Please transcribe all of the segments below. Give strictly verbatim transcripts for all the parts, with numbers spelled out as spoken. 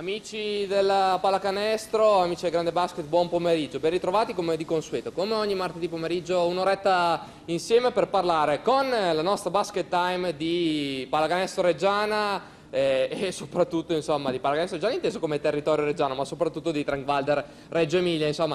Amici della pallacanestro, amici del Grande Basket, buon pomeriggio. Ben ritrovati come di consueto, come ogni martedì pomeriggio, un'oretta insieme per parlare con la nostra basket time di pallacanestro reggiana eh, e soprattutto insomma di pallacanestro reggiana inteso come territorio reggiano, ma soprattutto di Tranquilwalder Reggio Emilia. Insomma,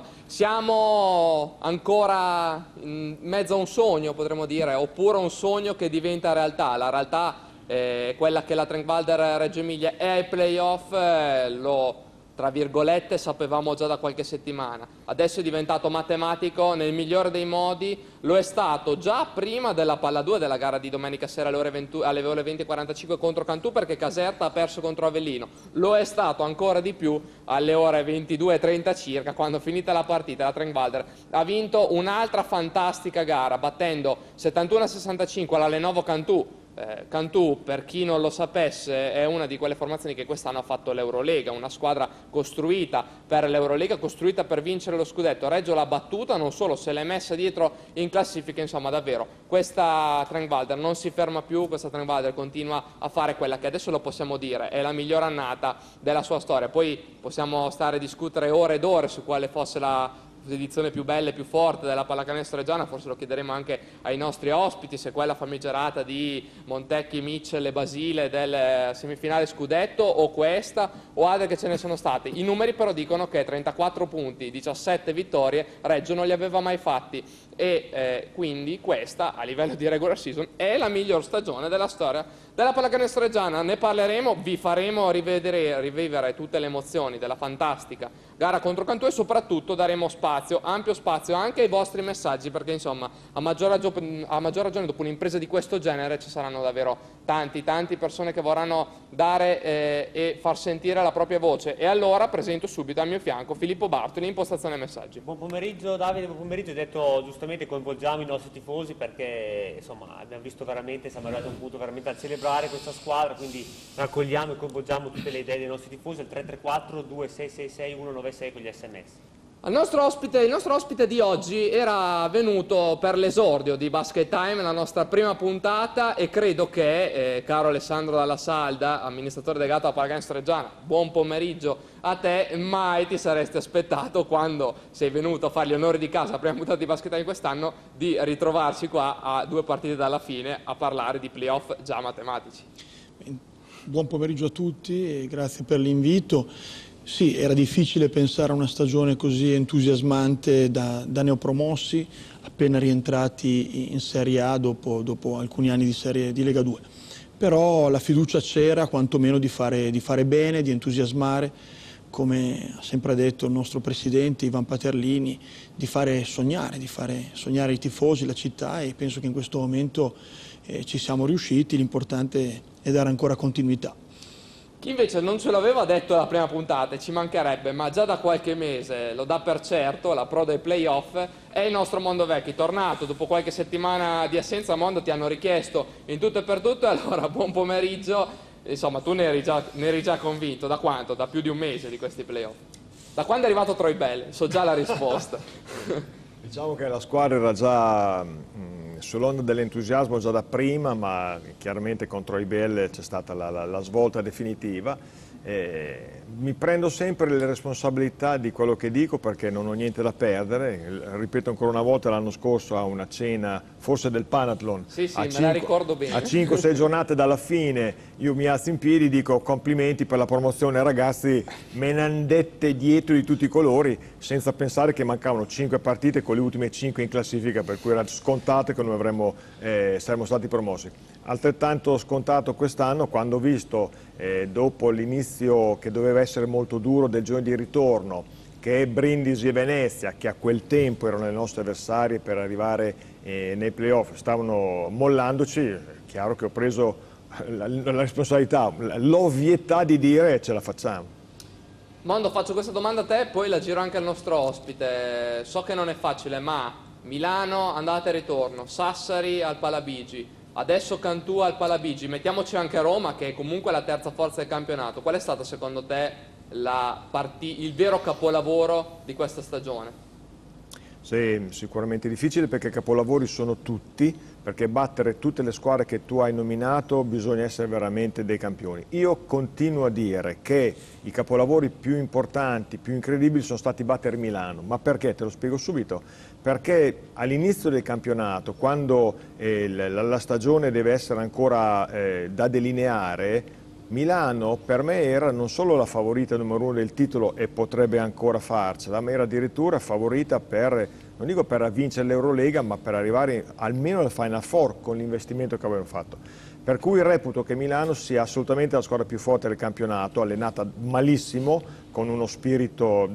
siamo ancora in mezzo a un sogno, potremmo dire, oppure un sogno che diventa realtà. La realtà Eh, quella che la Tranquilwalder Reggio Emilia è ai playoff, eh, lo tra virgolette sapevamo già da qualche settimana. Adesso è diventato matematico nel migliore dei modi, lo è stato già prima della palla due della gara di domenica sera alle ore venti, alle ore venti e quarantacinque contro Cantù, perché Caserta ha perso contro Avellino. Lo è stato ancora di più alle ore ventidue e trenta circa, quando finita la partita la Tranquilwalder ha vinto un'altra fantastica gara battendo settantuno a sessantacinque alla Lenovo Cantù. Eh, Cantù, per chi non lo sapesse, è una di quelle formazioni che quest'anno ha fatto l'Eurolega, una squadra costruita per l'Eurolega, costruita per vincere lo scudetto. Reggio l'ha battuta, non solo, se l'è messa dietro in classifica, insomma davvero. Questa Tranquilwalder non si ferma più, questa Tranquilwalder continua a fare quella che adesso lo possiamo dire, è la miglior annata della sua storia. Poi possiamo stare a discutere ore ed ore su quale fosse la edizione più bella e più forte della pallacanestro reggiana, forse lo chiederemo anche ai nostri ospiti, se quella famigerata di Montecchi, Mitchell e Basile del semifinale scudetto o questa o altre che ce ne sono state. I numeri però dicono che trentaquattro punti, diciassette vittorie, Reggio non li aveva mai fatti e eh, quindi questa a livello di regular season è la miglior stagione della storia della pallacanestro reggiana. Ne parleremo, vi faremo rivedere, rivivere tutte le emozioni della fantastica gara contro Cantù e soprattutto daremo spazio, ampio spazio anche ai vostri messaggi, perché insomma a maggior ragione, a maggior ragione dopo un'impresa di questo genere ci saranno davvero tanti, tanti persone che vorranno dare eh, e far sentire la propria voce. E allora presento subito al mio fianco Filippo Bartoli, impostazione messaggi. Buon pomeriggio Davide, buon pomeriggio. Hai detto giustamente coinvolgiamo i nostri tifosi perché insomma abbiamo visto veramente, siamo arrivati a un punto veramente a celebrare questa squadra, quindi raccogliamo e coinvolgiamo tutte le idee dei nostri tifosi al tre tre quattro due sei sei sei uno nove sei con gli sms. Il nostro, ospite, il nostro ospite di oggi era venuto per l'esordio di Basket Time, la nostra prima puntata, e credo che, eh, caro Alessandro Dalla Salda, amministratore delegato a pallacanestro reggiana, buon pomeriggio a te, mai ti saresti aspettato, quando sei venuto a fare gli onori di casa, la prima puntata di Basket Time quest'anno, di ritrovarci qua a due partite dalla fine a parlare di playoff già matematici. Buon pomeriggio a tutti e grazie per l'invito. Sì, era difficile pensare a una stagione così entusiasmante da, da neopromossi, appena rientrati in Serie A dopo, dopo alcuni anni di, serie, di Lega due. Però la fiducia c'era, quantomeno di fare, di fare bene, di entusiasmare, come ha sempre detto il nostro presidente Ivan Paterlini, di fare sognare, di fare sognare i tifosi, la città, e penso che in questo momento eh, ci siamo riusciti. L'importante è dare ancora continuità. Chi invece non ce l'aveva detto alla prima puntata, e ci mancherebbe, ma già da qualche mese lo dà per certo, la pro dei playoff, è il nostro Mondo Vecchi, tornato dopo qualche settimana di assenza. Mondo, ti hanno richiesto in tutto e per tutto, e allora buon pomeriggio. Insomma, tu ne eri già, ne eri già convinto, da quanto? Da più di un mese di questi playoff? Da quando è arrivato Troy Bell? So già la risposta. Diciamo che la squadra era già mh, sull'onda dell'entusiasmo già da prima, ma chiaramente con Troy Bell c'è stata la, la, la svolta definitiva. Eh, mi prendo sempre le responsabilità di quello che dico perché non ho niente da perdere. Ripeto ancora una volta, l'anno scorso a una cena, forse del Panathlon, sì, sì, a me cinque, la ricordo bene. a cinque sei giornate dalla fine, io mi alzo in piedi e dico complimenti per la promozione ragazzi, me ne han dette dietro di tutti i colori, senza pensare che mancavano cinque partite con le ultime cinque in classifica, per cui era scontato che non avremmo, eh, saremmo stati promossi. Altrettanto scontato quest'anno, quando ho visto eh, dopo l'inizio che doveva essere molto duro del giorno di ritorno, che Brindisi e Venezia, che a quel tempo erano le nostre avversarie per arrivare eh, nei playoff, stavano mollandoci, è chiaro che ho preso la, la responsabilità, l'ovvietà di dire ce la facciamo. Mondo, faccio questa domanda a te, poi la giro anche al nostro ospite. So che non è facile, ma Milano andata e ritorno, Sassari al Palabigi, adesso Cantù al Palabigi, mettiamoci anche Roma che è comunque la terza forza del campionato. Qual è stato secondo te la il vero capolavoro di questa stagione? Sì, sicuramente difficile perché capolavori sono tutti, perché battere tutte le squadre che tu hai nominato bisogna essere veramente dei campioni. Io continuo a dire che i capolavori più importanti, più incredibili sono stati battere Milano, ma perché? Te lo spiego subito. Perché all'inizio del campionato, quando eh, la, la stagione deve essere ancora eh, da delineare, Milano per me era non solo la favorita numero uno del titolo e potrebbe ancora farcela, ma era addirittura favorita per, non dico per vincere l'Eurolega, ma per arrivare almeno al Final Four con l'investimento che avevano fatto. Per cui reputo che Milano sia assolutamente la squadra più forte del campionato, allenata malissimo, con uno spirito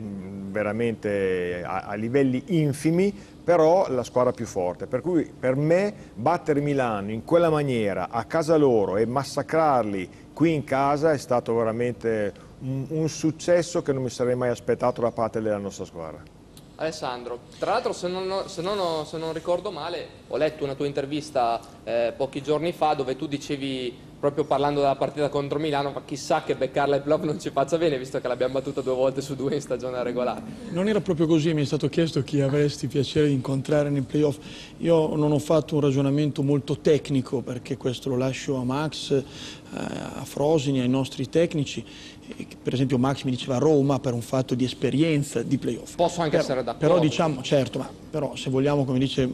veramente a, a livelli infimi, però la squadra più forte. Per cui per me battere Milano in quella maniera, a casa loro, e massacrarli qui in casa è stato veramente un, un successo che non mi sarei mai aspettato da parte della nostra squadra. Alessandro, tra l'altro se non, se, non, se non ricordo male, ho letto una tua intervista eh, pochi giorni fa dove tu dicevi, proprio parlando della partita contro Milano, ma chissà che beccarla ai playoff non ci faccia bene, visto che l'abbiamo battuta due volte su due in stagione regolare. Non era proprio così, mi è stato chiesto chi avresti piacere di incontrare nei playoff. Io non ho fatto un ragionamento molto tecnico, perché questo lo lascio a Max, eh, a Frosini, ai nostri tecnici. Per esempio Max mi diceva Roma per un fatto di esperienza di playoff. Posso anche però, essere d'accordo. Però diciamo, certo, ma però se vogliamo, come dice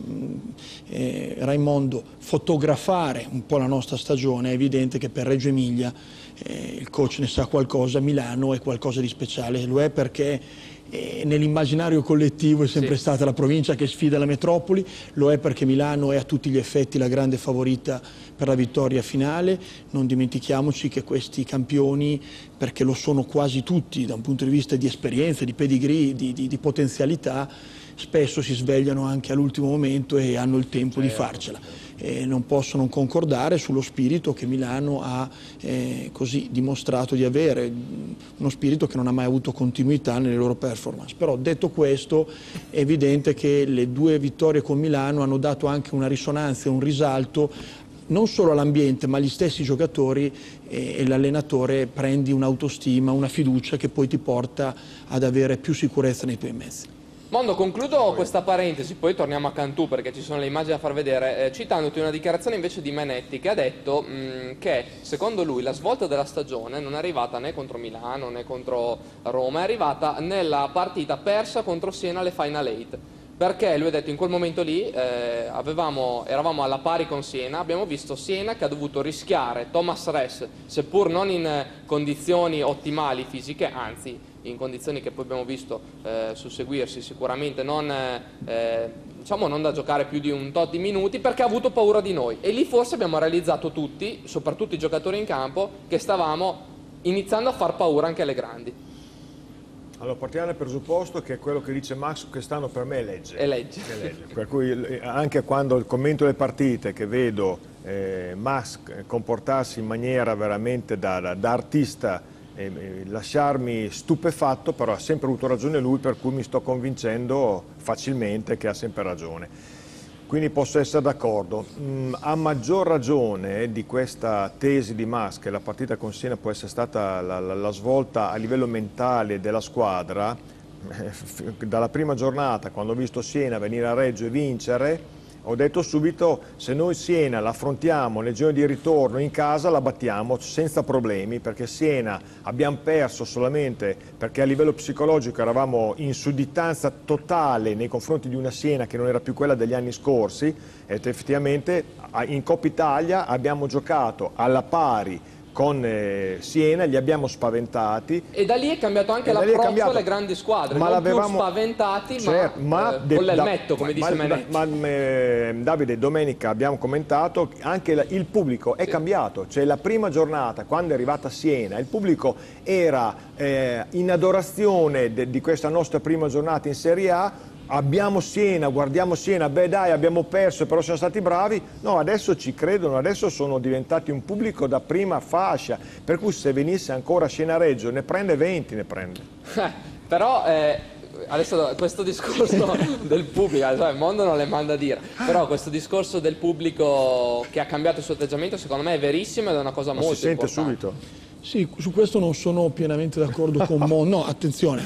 eh, Raimondo, fotografare un po' la nostra stagione, è evidente che per Reggio Emilia eh, il coach ne sa qualcosa, Milano è qualcosa di speciale, lo è perché eh, nell'immaginario collettivo è sempre sì. stata la provincia che sfida la metropoli, lo è perché Milano è a tutti gli effetti la grande favorita per la vittoria finale. Non dimentichiamoci che questi campioni, perché lo sono quasi tutti da un punto di vista di esperienza, di pedigree, di, di, di potenzialità, spesso si svegliano anche all'ultimo momento e hanno il tempo certo. di farcela. E non posso non concordare sullo spirito che Milano ha eh, così dimostrato di avere, uno spirito che non ha mai avuto continuità nelle loro performance. Però detto questo è evidente che le due vittorie con Milano hanno dato anche una risonanza e un risalto non solo all'ambiente, ma agli stessi giocatori, e, e l'allenatore prendi un'autostima, una fiducia che poi ti porta ad avere più sicurezza nei tuoi mezzi. Mondo, concludo questa parentesi, poi torniamo a Cantù perché ci sono le immagini da far vedere, eh, citandoti una dichiarazione invece di Menetti che ha detto mh, che secondo lui la svolta della stagione non è arrivata né contro Milano né contro Roma, è arrivata nella partita persa contro Siena alle Final Eight. Perché lui ha detto in quel momento lì eh, avevamo, eravamo alla pari con Siena, abbiamo visto Siena che ha dovuto rischiare Thomas Ress, seppur non in condizioni ottimali fisiche, anzi in condizioni che poi abbiamo visto eh, susseguirsi sicuramente non, eh, diciamo non da giocare più di un tot di minuti, perché ha avuto paura di noi. E lì forse abbiamo realizzato tutti, soprattutto i giocatori in campo, che stavamo iniziando a far paura anche alle grandi. Allora partiamo dal presupposto che quello che dice Max quest'anno per me è legge. È legge. È legge. Per cui anche quando il commento delle partite che vedo eh, Max comportarsi in maniera veramente da, da, da artista, eh, lasciarmi stupefatto, però ha sempre avuto ragione lui, per cui mi sto convincendo facilmente che ha sempre ragione. Quindi posso essere d'accordo. Mm, a maggior ragione di questa tesi di Max, che la partita con Siena può essere stata la, la, la svolta a livello mentale della squadra, eh, dalla prima giornata, quando ho visto Siena venire a Reggio e vincere, ho detto subito, se noi Siena l'affrontiamo nel giorno di ritorno in casa la battiamo senza problemi, perché Siena abbiamo perso solamente perché a livello psicologico eravamo in sudditanza totale nei confronti di una Siena che non era più quella degli anni scorsi, ed effettivamente in Coppa Italia abbiamo giocato alla pari con eh, Siena, li abbiamo spaventati. E da lì è cambiato anche l'approccio alle grandi squadre, ma non più spaventati, certo, ma, ma eh, con l'elmetto, come ma, dice ma, Menetti. Ma, ma eh, Davide, domenica abbiamo commentato, anche la, il pubblico è sì. cambiato, cioè la prima giornata, quando è arrivata Siena, il pubblico era eh, in adorazione de, di questa nostra prima giornata in Serie A. Abbiamo Siena, guardiamo Siena, beh dai abbiamo perso però siamo stati bravi, no adesso ci credono, adesso sono diventati un pubblico da prima fascia, per cui se venisse ancora Siena-Reggio ne prende venti, ne prende. Però eh, adesso questo discorso del pubblico, cioè, il mondo non le manda a dire, però questo discorso del pubblico che ha cambiato il suo atteggiamento secondo me è verissimo ed è una cosa Ma molto si sente importante. subito. Sì, su questo non sono pienamente d'accordo con Mondo, no attenzione.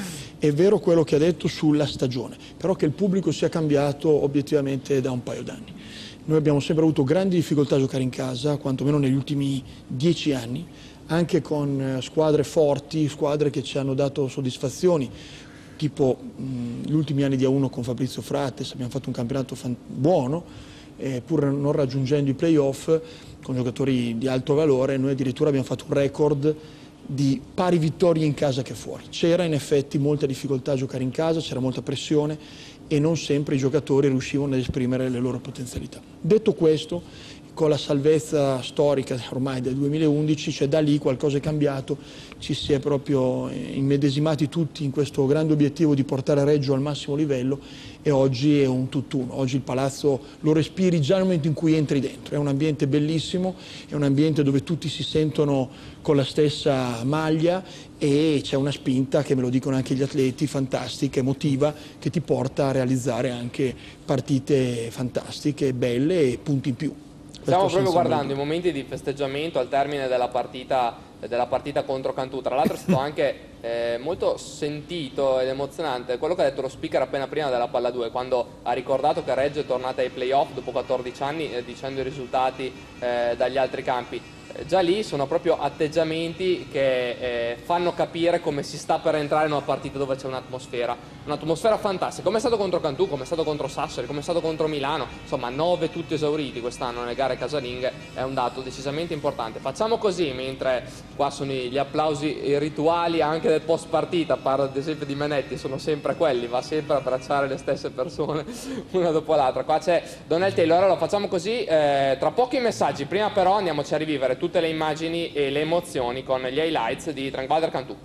è vero quello che ha detto sulla stagione, però che il pubblico sia cambiato obiettivamente da un paio d'anni. Noi abbiamo sempre avuto grandi difficoltà a giocare in casa, quantomeno negli ultimi dieci anni, anche con squadre forti, squadre che ci hanno dato soddisfazioni, tipo mh, gli ultimi anni di A uno con Fabrizio Frates, abbiamo fatto un campionato buono, eh, pur non raggiungendo i playoff, con giocatori di alto valore. Noi addirittura abbiamo fatto un record di pari vittorie in casa che fuori. C'era in effetti molta difficoltà a giocare in casa, c'era molta pressione e non sempre i giocatori riuscivano ad esprimere le loro potenzialità. Detto questo, con la salvezza storica ormai del duemilaundici, cioè da lì qualcosa è cambiato, ci si è proprio immedesimati tutti in questo grande obiettivo di portare Reggio al massimo livello e oggi è un tutt'uno. Oggi il palazzo lo respiri già nel momento in cui entri dentro, è un ambiente bellissimo, è un ambiente dove tutti si sentono con la stessa maglia e c'è una spinta, che me lo dicono anche gli atleti, fantastica, emotiva, che ti porta a realizzare anche partite fantastiche, belle e punti in più. Stiamo proprio guardando i momenti di festeggiamento al termine della partita, della partita contro Cantù. Tra l'altro è stato anche eh, molto sentito ed emozionante quello che ha detto lo speaker appena prima della palla due, quando ha ricordato che Reggio è tornata ai playoff dopo quattordici anni, eh, dicendo i risultati eh, dagli altri campi. Già lì sono proprio atteggiamenti che eh, fanno capire come si sta per entrare in una partita dove c'è un'atmosfera, un'atmosfera fantastica, come è stato contro Cantù, come è stato contro Sassari, come è stato contro Milano, insomma nove tutti esauriti quest'anno nelle gare casalinghe, è un dato decisamente importante. Facciamo così, mentre qua sono gli applausi rituali anche del post partita, parlo ad esempio di Menetti, sono sempre quelli, va sempre a abbracciare le stesse persone una dopo l'altra. Qua c'è Donel Taylor, allora facciamo così, eh, tra pochi messaggi, prima però andiamoci a rivivere tutte le immagini e le emozioni con gli highlights di Tranquadra Cantù.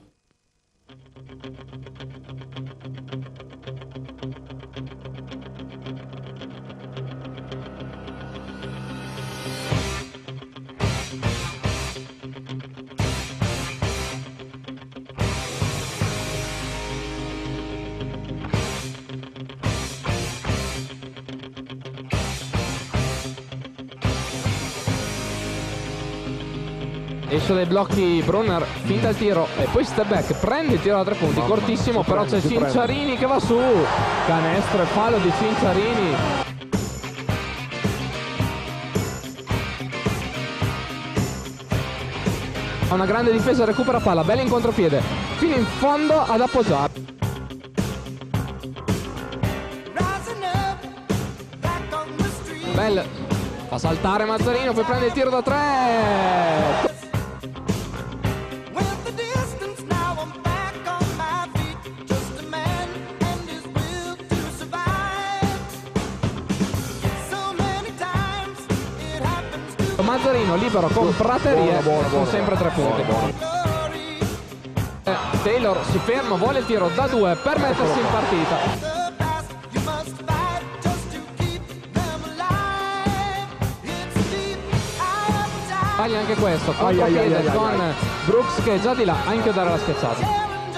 Esce dai blocchi Brunner, finta il tiro e poi step back, prende il tiro da tre punti, mamma, cortissimo, però c'è Cinciarini che va su, canestro e fallo di Cinciarini. Ha una grande difesa, recupera palla, bella in contropiede, fino in fondo ad appoggiare. Bella, fa saltare Mazzarino, poi prende il tiro da tre. Mazzarino libero con Prateria, buona, buona, sono sempre tre punti. Buona, buona. Eh, Taylor si ferma, vuole il tiro da due per mettersi in partita. Sbaglia anche questo, contropiede con Brooks che è già di là a inchiodare la schiacciata.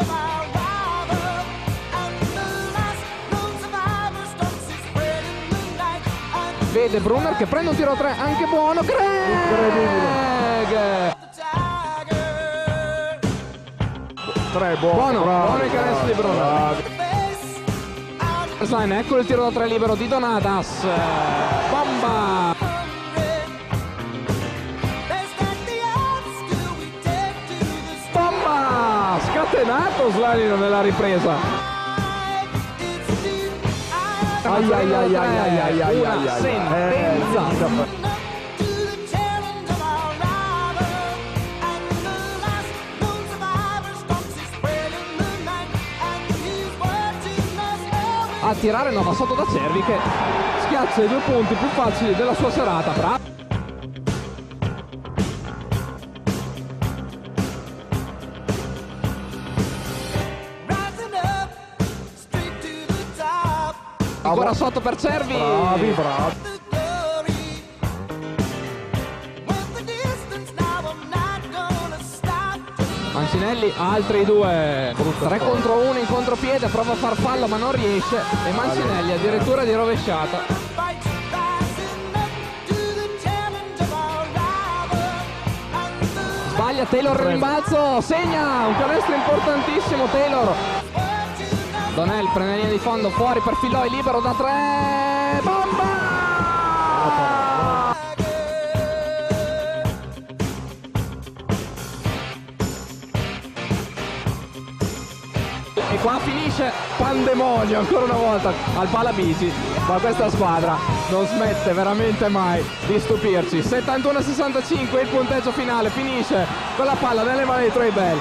Vede Brunner che prende un tiro a tre, anche buono, Greg! Tre, buono, buono, bravo, buono il canestro di Brunner. Slime, ecco il tiro da tre libero di Donatas. Bomba! Bomba! Scatenato Slanino nella ripresa. Ai ai ai ai ai ai ai una sentenza. A tirare no, va sotto da Cervi che schiaccia i due punti più facili della sua serata. Bravo. Ancora sotto per Cervi. Bravi, bravi. Mancinelli, altri due. tre contro uno in contropiede, prova a far fallo ma non riesce. E Mancinelli addirittura di rovesciata. Sbaglia Taylor, rimbalzo, segna un canestro importantissimo Taylor. Donel prende linea di fondo, fuori per Filloi, libero da tre, bomba! E qua finisce pandemonio ancora una volta al Palabisi, ma questa squadra non smette veramente mai di stupirci. settantuno a sessantacinque il punteggio finale, finisce con la palla nelle mani di Troy Bell.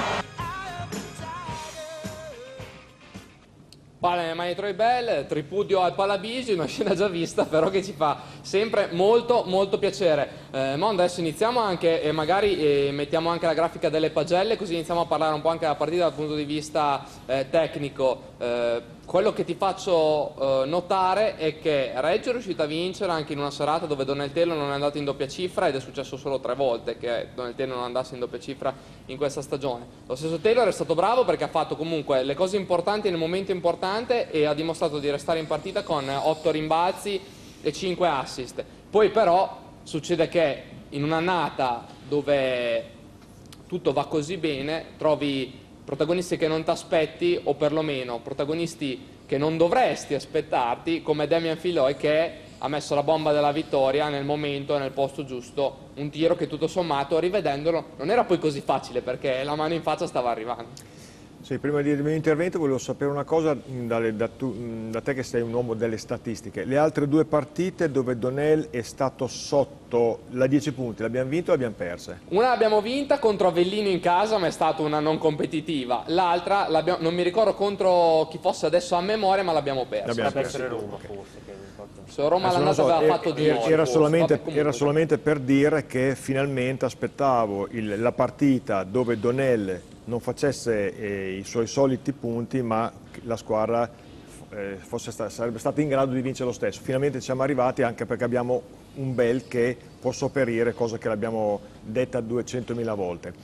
Palla nelle mani di Troy Bell, tripudio al Palabisi, una scena già vista però che ci fa sempre molto molto piacere. Eh, ma adesso iniziamo anche e magari eh, mettiamo anche la grafica delle pagelle, così iniziamo a parlare un po' anche della partita dal punto di vista eh, tecnico. Eh, quello che ti faccio eh, notare è che Reggio è riuscita a vincere anche in una serata dove Donatello non è andato in doppia cifra, ed è successo solo tre volte che Donatello non andasse in doppia cifra in questa stagione. Lo stesso Taylor è stato bravo perché ha fatto comunque le cose importanti nel momento importante e ha dimostrato di restare in partita con otto rimbalzi e cinque assist. Poi però succede che in un'annata dove tutto va così bene trovi protagonisti che non ti aspetti, o perlomeno protagonisti che non dovresti aspettarti, come Damian Filloi, che ha messo la bomba della vittoria nel momento e nel posto giusto, un tiro che tutto sommato, rivedendolo, non era poi così facile perché la mano in faccia stava arrivando. Sì, prima del mio intervento volevo sapere una cosa da, da, tu, da te che sei un uomo delle statistiche. Le altre due partite dove Donel è stato sotto la dieci punti, l'abbiamo vinto o l'abbiamo perse? Una l'abbiamo vinta contro Avellino in casa, ma è stata una non competitiva. L'altra, non mi ricordo contro chi fosse adesso a memoria, ma l'abbiamo persa. L'abbiamo persa persa. Roma, forse. Che Se Roma l'andata so, aveva era, fatto di era, era, solamente, Vabbè, era solamente per dire che finalmente aspettavo il, la partita dove Donel non facesse eh, i suoi soliti punti, ma la squadra eh, fosse sta, sarebbe stata in grado di vincere lo stesso. Finalmente siamo arrivati, anche perché abbiamo un Bell che può sopperire, cosa che l'abbiamo detta duecentomila volte.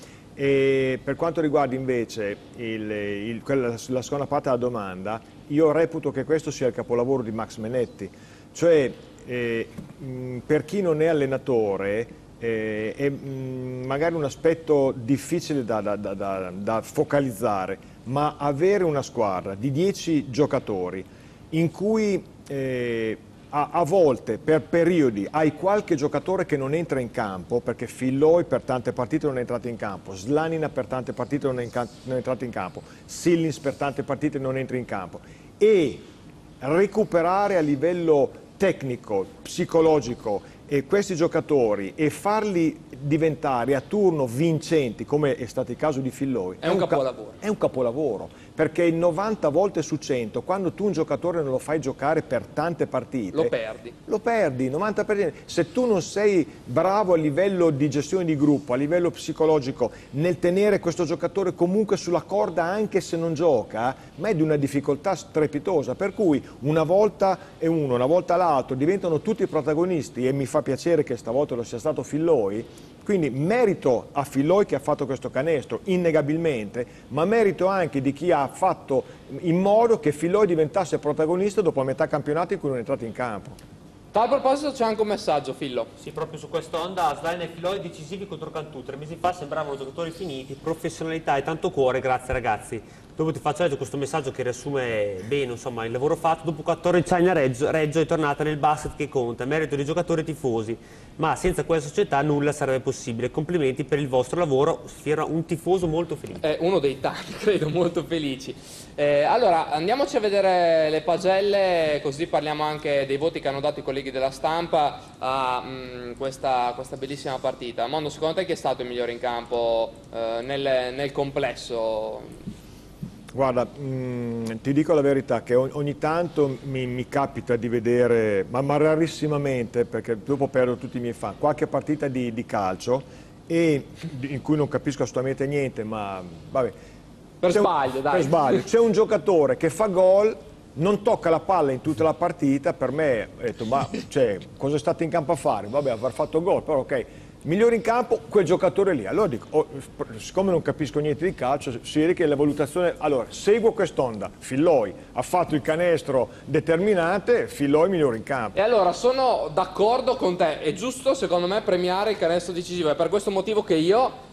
E per quanto riguarda invece il, il, quella, la seconda parte della domanda, io reputo che questo sia il capolavoro di Max Menetti, cioè eh, mh, per chi non è allenatore Eh, è mh, magari un aspetto difficile da, da, da, da, da focalizzare, ma avere una squadra di dieci giocatori in cui eh, a, a volte per periodi hai qualche giocatore che non entra in campo, perché Filloi per tante partite non è entrato in campo, Slanina per tante partite non è, in non è entrato in campo, Sillins per tante partite non entra in campo, e recuperare a livello tecnico, psicologico e questi giocatori e farli diventare a turno vincenti, come è stato il caso di Filloi, è un capolavoro. È un capolavoro, perché il novanta volte su cento, quando tu un giocatore non lo fai giocare per tante partite, lo perdi. Lo perdi, novanta per cento. Se tu non sei bravo a livello di gestione di gruppo, a livello psicologico, nel tenere questo giocatore comunque sulla corda anche se non gioca, ma è di una difficoltà strepitosa, per cui una volta è uno, una volta l'altro, diventano tutti protagonisti, e mi fa piacere che stavolta lo sia stato Filloi. Quindi merito a Filloi che ha fatto questo canestro, innegabilmente, ma merito anche di chi ha fatto in modo che Filloi diventasse protagonista dopo a metà campionato in cui non è entrato in campo. A tal proposito c'è anche un messaggio, Fillo. Sì, proprio su quest'onda, Slanina e Filloi decisivi contro Cantù. Tre mesi fa sembravano giocatori finiti, professionalità e tanto cuore, grazie ragazzi. Dopo ti faccio leggere questo messaggio che riassume bene, insomma, il lavoro fatto. Dopo quattordici anni a Reggio, Reggio è tornata nel basket che conta, merito di giocatori e tifosi, ma senza quella società nulla sarebbe possibile. Complimenti per il vostro lavoro, era un tifoso molto felice. È uno dei tanti, credo, molto felici. Eh, allora, andiamoci a vedere le pagelle, così parliamo anche dei voti che hanno dato i colleghi della stampa a mh, questa, questa bellissima partita. Mondo, secondo te chi è stato il migliore in campo eh, nel, nel complesso? Guarda, mh, ti dico la verità che ogni tanto mi, mi capita di vedere, ma, ma rarissimamente, perché dopo perdo tutti i miei fan, qualche partita di, di calcio e, in cui non capisco assolutamente niente, ma vabbè. Per sbaglio, dai. Per sbaglio. C'è un giocatore che fa gol, non tocca la palla in tutta la partita, per me ho detto, ma cioè, cosa è stato in campo a fare? Vabbè, aver fatto gol, però ok. Migliore in campo quel giocatore lì. Allora dico, oh, siccome non capisco niente di calcio, si vede che la valutazione, allora seguo quest'onda, Filloi ha fatto il canestro determinante, Filloi migliore in campo. E allora sono d'accordo con te, è giusto secondo me premiare il canestro decisivo, è per questo motivo che io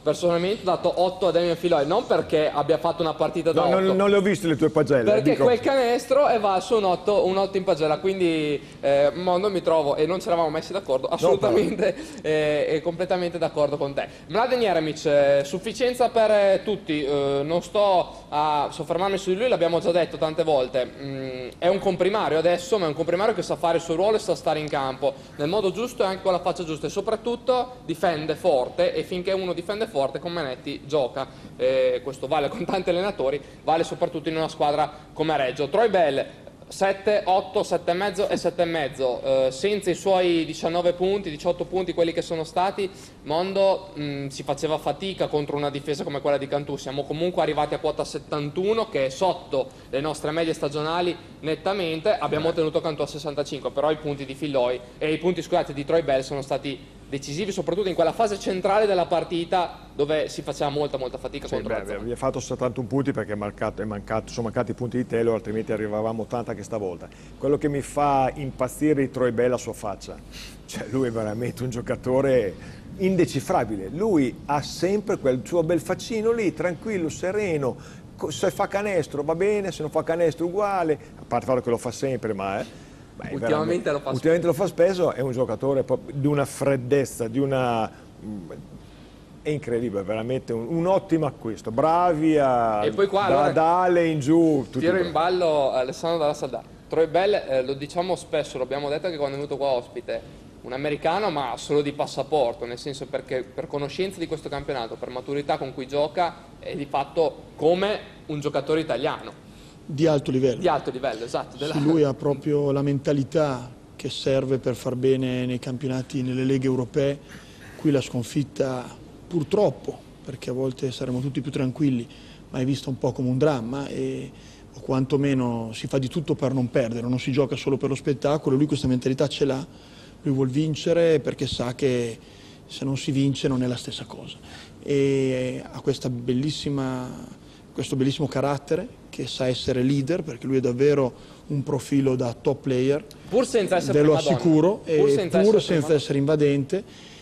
personalmente ho dato otto a Damian Filoi, non perché abbia fatto una partita da No, otto. non, non le ho viste le tue pagelle. Perché dico. quel canestro è valso un otto, un otto in pagella, quindi eh, Mondo mi trovo, e non ci eravamo messi d'accordo, assolutamente e eh, completamente d'accordo con te. Mladen Jeremic, eh, sufficienza per eh, tutti, eh, non sto a soffermarmi su di lui, l'abbiamo già detto tante volte, mm, è un comprimario adesso, ma è un comprimario che sa fare il suo ruolo e sa stare in campo nel modo giusto e anche con la faccia giusta, e soprattutto difende forte, e finché uno difende forte con Manetti gioca. Eh, questo vale con tanti allenatori, vale soprattutto in una squadra come Reggio. Troy Bell sette, otto, sette e mezzo e sette e mezzo, eh, senza i suoi diciannove punti, diciotto punti quelli che sono stati, Mondo mh, si faceva fatica contro una difesa come quella di Cantù. Siamo comunque arrivati a quota settantuno, che è sotto le nostre medie stagionali nettamente. Abbiamo tenuto Cantù a sessantacinque, però i punti di Filoi e i punti scusate di Troy Bell sono stati decisivi, soprattutto in quella fase centrale della partita dove si faceva molta molta fatica Sì, contro beh, Mazzoni. vi ha fatto settantuno punti perché è marcato, è mancato, sono mancati i punti di Taylor, altrimenti arrivavamo ottanta anche stavolta. Quello che mi fa impazzire di Troy Bell è la sua faccia, cioè lui è veramente un giocatore indecifrabile, lui ha sempre quel suo bel faccino lì, tranquillo, sereno, se fa canestro va bene, se non fa canestro uguale, a parte quello che lo fa sempre, ma... Eh, Beh, ultimamente lo fa ultimamente lo fa spesso, è un giocatore proprio di una freddezza, di una... è incredibile, veramente un, un ottimo acquisto, bravi a, E poi qua, da, allora, da Ale in giù, tutti tiro bravi. in ballo Alessandro Dalla Saldà. Troy Bell, eh, lo diciamo spesso, l'abbiamo detto anche quando è venuto qua ospite, un americano ma solo di passaporto, nel senso perché per conoscenza di questo campionato, per maturità con cui gioca, è di fatto come un giocatore italiano. Di alto livello. Di alto livello, esatto. Della... Sì, lui ha proprio la mentalità che serve per far bene nei campionati, nelle leghe europee. Qui la sconfitta, purtroppo, perché a volte saremmo tutti più tranquilli, ma è vista un po' come un dramma, e, o quantomeno si fa di tutto per non perdere, non si gioca solo per lo spettacolo. Lui questa mentalità ce l'ha, lui vuol vincere perché sa che se non si vince non è la stessa cosa. E ha questa bellissima... questo bellissimo carattere, che sa essere leader, perché lui è davvero un profilo da top player, Pur senza essere ve lo primadonna. assicuro, Pur e senza pur essere senza primadonna. essere invadente,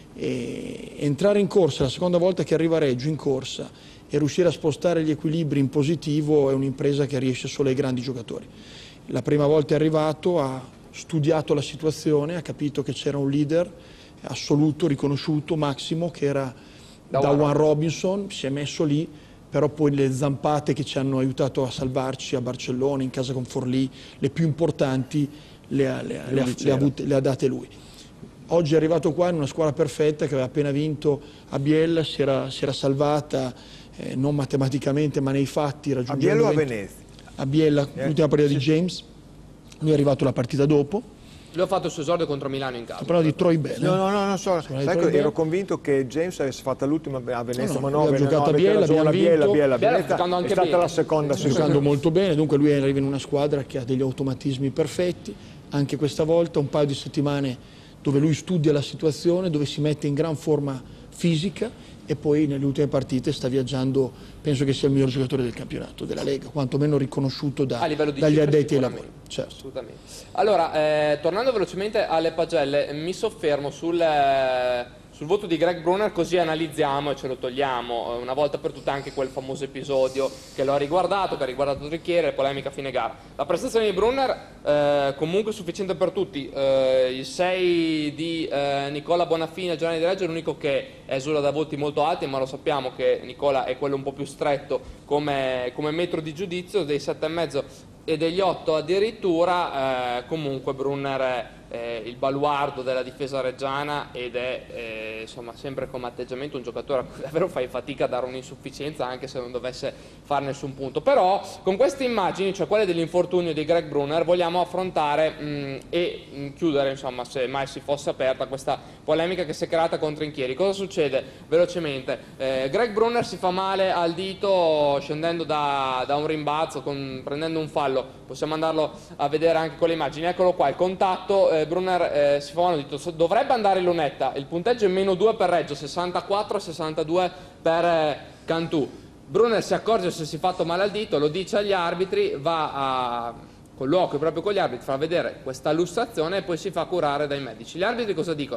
e entrare in corsa la seconda volta che arriva a Reggio in corsa e riuscire a spostare gli equilibri in positivo è un'impresa che riesce solo ai grandi giocatori. La prima volta è arrivato, ha studiato la situazione, ha capito che c'era un leader assoluto, riconosciuto, Massimo, che era da, da Juan Robinson, si è messo lì, però poi le zampate che ci hanno aiutato a salvarci a Barcellona, in casa con Forlì, le più importanti le ha, le ha, le ha, le ha, avute, le ha date lui. Oggi è arrivato qua in una squadra perfetta che aveva appena vinto a Biella, si era, si era salvata, eh, non matematicamente ma nei fatti. A Biella o a venti Venezia? A Biella, Eh, l'ultima partita sì. di James, lui è arrivato la partita dopo. Lui ha fatto il suo esordio contro Milano in casa. Sto parlando di Troy Bell. No, no, no, non so. Sono Sai Troy che ero Bell. convinto che James avesse fatto l'ultima a Venezia, No, no, ma lui no, ha Venezia, giocato no, a avete Biella, ragione, abbiamo Biella, vinto. Biella, Biella Venezia giocando è anche stata bene. la seconda, sì, Giocando sì. molto bene, dunque lui arriva in una squadra che ha degli automatismi perfetti, anche questa volta un paio di settimane dove lui studia la situazione, dove si mette in gran forma fisica, e poi nelle ultime partite sta viaggiando, penso che sia il miglior giocatore del campionato, della Lega, quantomeno riconosciuto da, A livello di dagli cifre addetti ai sicuramente. lavori. Certo. Assolutamente. Allora, eh, tornando velocemente alle pagelle, mi soffermo sul, eh, sul voto di Greg Brunner, così analizziamo e ce lo togliamo eh, una volta per tutte anche quel famoso episodio che lo ha riguardato, che ha riguardato Trecchiere, polemica a fine gara. La prestazione di Brunner eh, comunque sufficiente per tutti, eh, il sei di eh, Nicola Bonafini, Giovanni Di Reggio è l'unico che esula da voti molto alti, ma lo sappiamo che Nicola è quello un po' più stretto come, come metro di giudizio, dei sette e mezzo e degli otto addirittura. Eh, comunque Brunner è eh, il baluardo della difesa reggiana ed è eh, insomma sempre come atteggiamento un giocatore a cui davvero fai fatica a dare un'insufficienza anche se non dovesse fare nessun punto. Però con queste immagini, cioè quelle dell'infortunio di Greg Brunner, vogliamo affrontare mh, e mh, chiudere, insomma, se mai si fosse aperta questa polemica che si è creata contro Inchieri. Cosa succede? Velocemente, eh, Greg Brunner si fa male al dito scendendo da, da un rimbalzo, con, prendendo un fallo. Possiamo andarlo a vedere anche con le immagini. Eccolo qua, il contatto, eh, Brunner eh, si fa male al dito, dovrebbe andare in lunetta, il punteggio è meno due per Reggio, sessantaquattro a sessantadue per eh, Cantù. Brunner si accorge se si è fatto male al dito, lo dice agli arbitri, va a colloquio proprio con gli arbitri, fa vedere questa lussazione e poi si fa curare dai medici. Gli arbitri cosa dicono?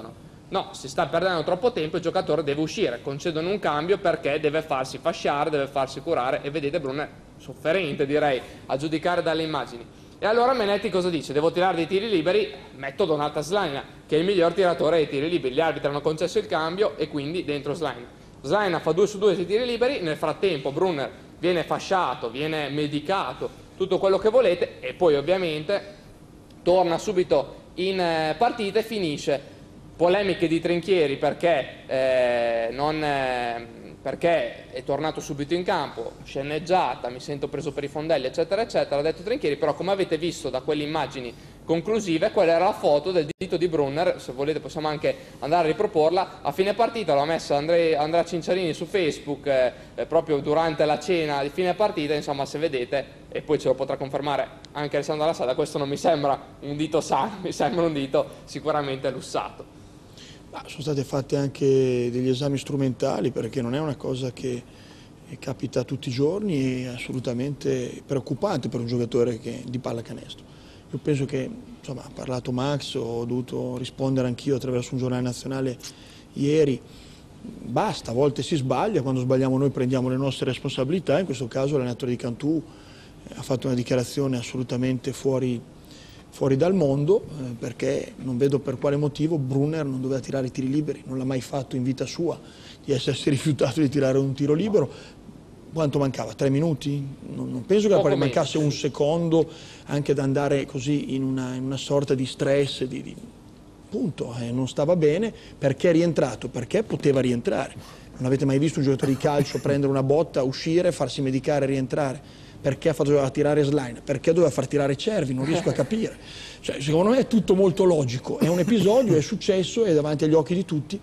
No, si sta perdendo troppo tempo, il giocatore deve uscire, concedono un cambio perché deve farsi fasciare, deve farsi curare e vedete Brunner sofferente direi a giudicare dalle immagini. E allora Menetti cosa dice? Devo tirare dei tiri liberi, metto Donata Slaina che è il miglior tiratore dei tiri liberi, gli arbitri hanno concesso il cambio e quindi dentro Slaina. Slaina fa due su due sui tiri liberi, nel frattempo Brunner viene fasciato, viene medicato, tutto quello che volete e poi ovviamente torna subito in partita e finisce. Polemiche di Trinchieri perché, eh, non, eh, perché è tornato subito in campo, sceneggiata, mi sento preso per i fondelli eccetera eccetera, ha detto Trinchieri, però come avete visto da quelle immagini conclusive quella era la foto del dito di Brunner, se volete possiamo anche andare a riproporla, a fine partita l'ha messa Andre, Andrea Cinciarini su Facebook eh, eh, proprio durante la cena di fine partita, insomma se vedete, e poi ce lo potrà confermare anche Alessandro Lassada, questo non mi sembra un dito sano, mi sembra un dito sicuramente lussato. Ma sono state fatte anche degli esami strumentali perché non è una cosa che capita tutti i giorni, è assolutamente preoccupante per un giocatore che, di pallacanestro. Io penso che, insomma, ha parlato Max, ho dovuto rispondere anch'io attraverso un giornale nazionale ieri, basta, a volte si sbaglia, quando sbagliamo noi prendiamo le nostre responsabilità, in questo caso l'allenatore di Cantù ha fatto una dichiarazione assolutamente fuori fuori dal mondo, eh, perché non vedo per quale motivo Brunner non doveva tirare i tiri liberi, non l'ha mai fatto in vita sua di essersi rifiutato di tirare un tiro libero. Quanto mancava? Tre minuti? Non, non penso che la palla mancasse un secondo anche ad andare così in una, in una sorta di stress, di, di... punto, eh, non stava bene, perché è rientrato? Perché poteva rientrare. Non avete mai visto un giocatore di calcio prendere una botta, uscire, farsi medicare e rientrare? Perché doveva tirare Slaina? Perché doveva far tirare Cervi? Non riesco a capire. Cioè, secondo me è tutto molto logico. È un episodio, è successo, è davanti agli occhi di tutti.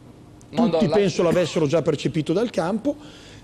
Tutti penso l'avessero già percepito dal campo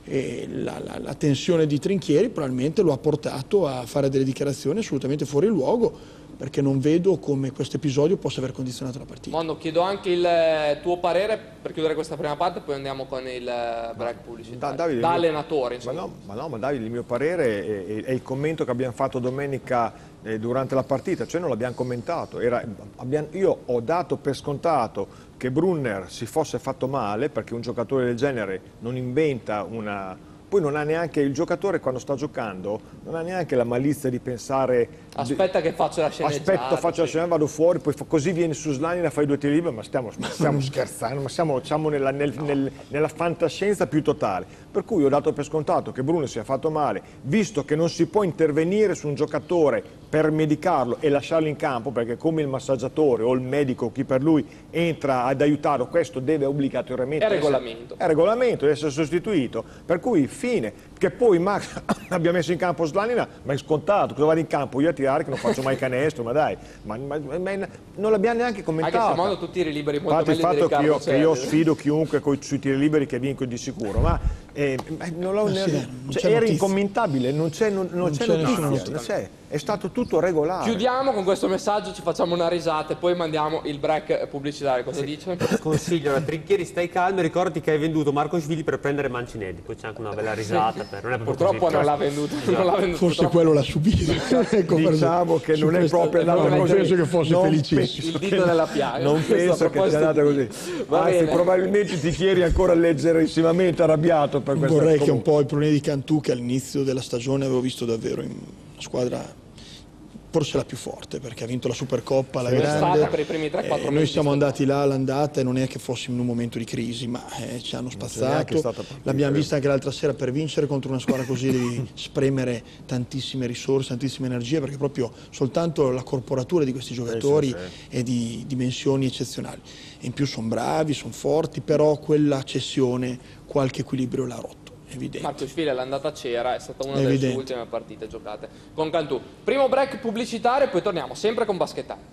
e la, la, la tensione di Trinchieri probabilmente lo ha portato a fare delle dichiarazioni assolutamente fuori luogo, perché non vedo come questo episodio possa aver condizionato la partita. Mondo, chiedo anche il tuo parere per chiudere questa prima parte, poi andiamo con il break pubblicitario. Da, da allenatore, insomma. Ma no, ma no, ma Davide, il mio parere è, è, è il commento che abbiamo fatto domenica eh, durante la partita, cioè non l'abbiamo commentato. Era, abbiamo, io ho dato per scontato che Brunner si fosse fatto male, perché un giocatore del genere non inventa una... Poi non ha neanche, il giocatore quando sta giocando, non ha neanche la malizia di pensare... Aspetta che faccio la sceneggiata. Aspetta, faccio la sceneggiata, vado fuori, poi così vieni su Slaina e fai due tiri liberi, ma stiamo, stiamo scherzando, ma siamo, siamo nella, nel, nel, nella fantascienza più totale. Per cui ho dato per scontato che Bruno si è fatto male, visto che non si può intervenire su un giocatore per medicarlo e lasciarlo in campo, perché come il massaggiatore o il medico, chi per lui, entra ad aiutarlo, questo deve obbligatoriamente... È regolamento. È regolamento, deve essere sostituito. Per cui fine, che poi Max abbia messo in campo Slaina, ma è scontato, cosa vado in campo io a tirare che non faccio mai canestro, ma dai, ma, ma, ma non l'abbiamo neanche commentato. Anche se modo tu tiri liberi molto Infatti, meglio il fatto che io, che io Cervi. sfido chiunque coi, sui tiri liberi che vinco di sicuro, ma eh, non l'ho, Ma sì, ne- non cioè, c'è era notizia. incommentabile, non c'è, non, non Non c'è c'è notizia, nessuna notizia. non c'è. È stato tutto regolare. Chiudiamo con questo messaggio, ci facciamo una risata e poi mandiamo il break pubblicitario. Cosa dice? Consiglio a Trinchieri, stai calmo e ricordati che hai venduto Marco Svili per prendere Mancinelli, poi c'è anche una bella risata. Per... Non è proprio Purtroppo così, non però- l'ha venduto. Non l'ha venduto Forse purtroppo. quello l'ha subito. Ecco, Diciamo che su non è questa- proprio andato non così. penso che fosse Non felicissimo. Il dito nella piaga. Non Questo a penso che sia proposito andata di- così. Va Anzi, bene. probabilmente ti chiedi ancora leggerissimamente arrabbiato per questa Vorrei che un comunque. po' il problema di Cantù, che all'inizio della stagione avevo visto davvero in una squadra forse la più forte, perché ha vinto la Supercoppa, la È stata grande. per i primi tre quattro Eh, mesi noi di siamo stagione. andati là all'andata e non è che fossimo in un momento di crisi, ma eh, ci hanno neanche spazzato. stata partita, L'abbiamo eh. vista anche l'altra sera, per vincere contro una squadra così devi spremere tantissime risorse, tantissime energie, perché proprio soltanto la corporatura di questi giocatori sì, sì. è di dimensioni eccezionali. E in più sono bravi, sono forti, però quella cessione qualche equilibrio l'ha rotto. Evidente. Marco Sfile l'andata c'era, è stata una È delle sue evidente. ultime partite giocate con Cantù. Primo break pubblicitario e poi torniamo sempre con Basket Time.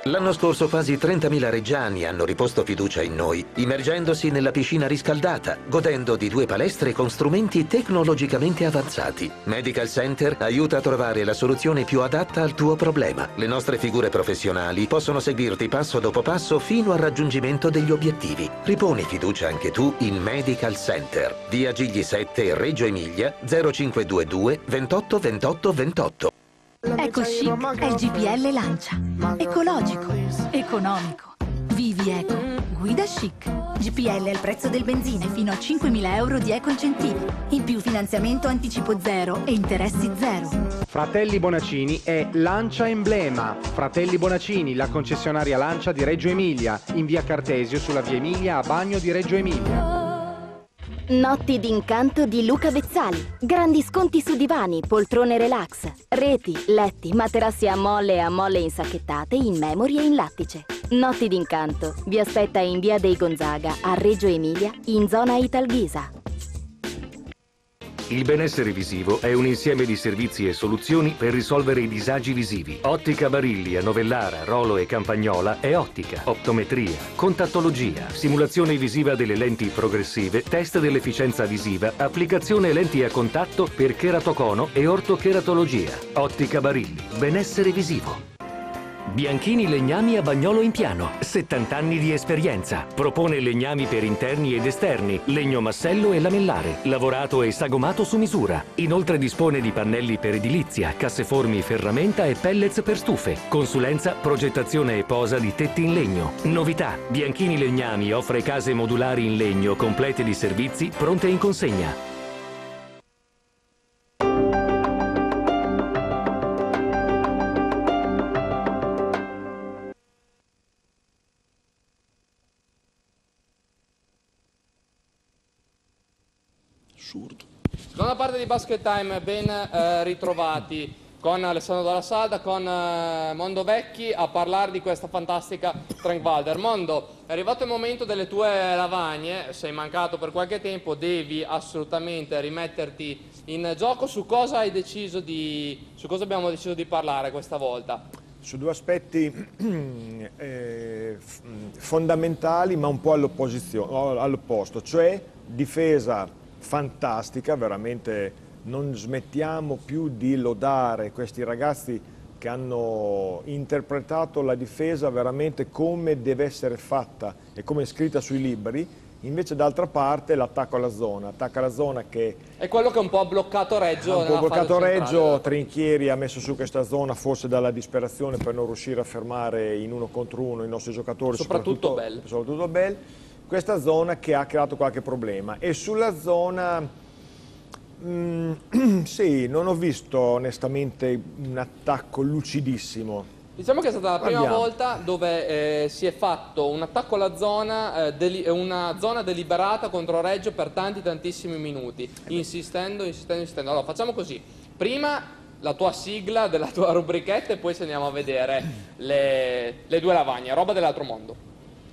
L'anno scorso quasi trentamila reggiani hanno riposto fiducia in noi, immergendosi nella piscina riscaldata, godendo di due palestre con strumenti tecnologicamente avanzati. Medical Center aiuta a trovare la soluzione più adatta al tuo problema. Le nostre figure professionali possono seguirti passo dopo passo fino al raggiungimento degli obiettivi. Riponi fiducia anche tu in Medical Center. Via Gigli sette, Reggio Emilia, zero cinque due due ventotto ventotto ventotto. Eco Chic è il G P L Lancia. Ecologico, economico. Vivi eco, guida chic. G P L è il prezzo del benzine fino a cinquemila euro di eco incentivi. In più finanziamento anticipo zero e interessi zero. Fratelli Bonacini è Lancia Emblema. Fratelli Bonacini, la concessionaria Lancia di Reggio Emilia, in via Cartesio sulla via Emilia a Bagno di Reggio Emilia. Notti d'incanto di Luca Bezzali. Grandi sconti su divani, poltrone relax, reti, letti, materassi a molle e a molle insacchettate in memory e in lattice. Notti d'incanto vi aspetta in via dei Gonzaga a Reggio Emilia in zona Italghisa. Il benessere visivo è un insieme di servizi e soluzioni per risolvere i disagi visivi. Ottica Barilli a Novellara, Rolo e Campagnola è ottica, optometria, contattologia, simulazione visiva delle lenti progressive, test dell'efficienza visiva, applicazione lenti a contatto per keratocono e ortocheratologia. Ottica Barilli, benessere visivo. Bianchini Legnami a Bagnolo in Piano, settanta anni di esperienza. Propone legnami per interni ed esterni, legno massello e lamellare, lavorato e sagomato su misura. Inoltre dispone di pannelli per edilizia, casseformi ferramenta e pellets per stufe. Consulenza, progettazione e posa di tetti in legno. Novità, Bianchini Legnami offre case modulari in legno complete di servizi pronte in consegna. Assurdo. Seconda parte di Basket Time, ben eh, ritrovati con Alessandro Dalla Salda, con eh, Mondo Vecchi a parlare di questa fantastica Tranquilwalder. Mondo, è arrivato il momento delle tue lavagne, sei mancato per qualche tempo, devi assolutamente rimetterti in gioco. Su cosa hai deciso di, su cosa abbiamo deciso di parlare questa volta? Su due aspetti eh, fondamentali ma un po' all'opposto, cioè difesa fantastica, veramente non smettiamo più di lodare questi ragazzi che hanno interpretato la difesa veramente come deve essere fatta e come è scritta sui libri. Invece d'altra parte l'attacco alla zona, attacco alla zona che è quello che un po' ha bloccato Reggio. Ha un po' bloccato Reggio, centrale. Trinchieri ha messo su questa zona forse dalla disperazione per non riuscire a fermare in uno contro uno i nostri giocatori, soprattutto, soprattutto Bell. Soprattutto Bell. Questa zona che ha creato qualche problema e sulla zona mm, sì, non ho visto onestamente un attacco lucidissimo. Diciamo che è stata la prima Guardiamo. volta dove eh, si è fatto un attacco alla zona, eh, deli- una zona deliberata contro Reggio per tanti tantissimi minuti, insistendo, insistendo, insistendo. Allora facciamo così, prima la tua sigla della tua rubrichetta e poi se andiamo a vedere le, le due lavagne, roba dell'altro mondo.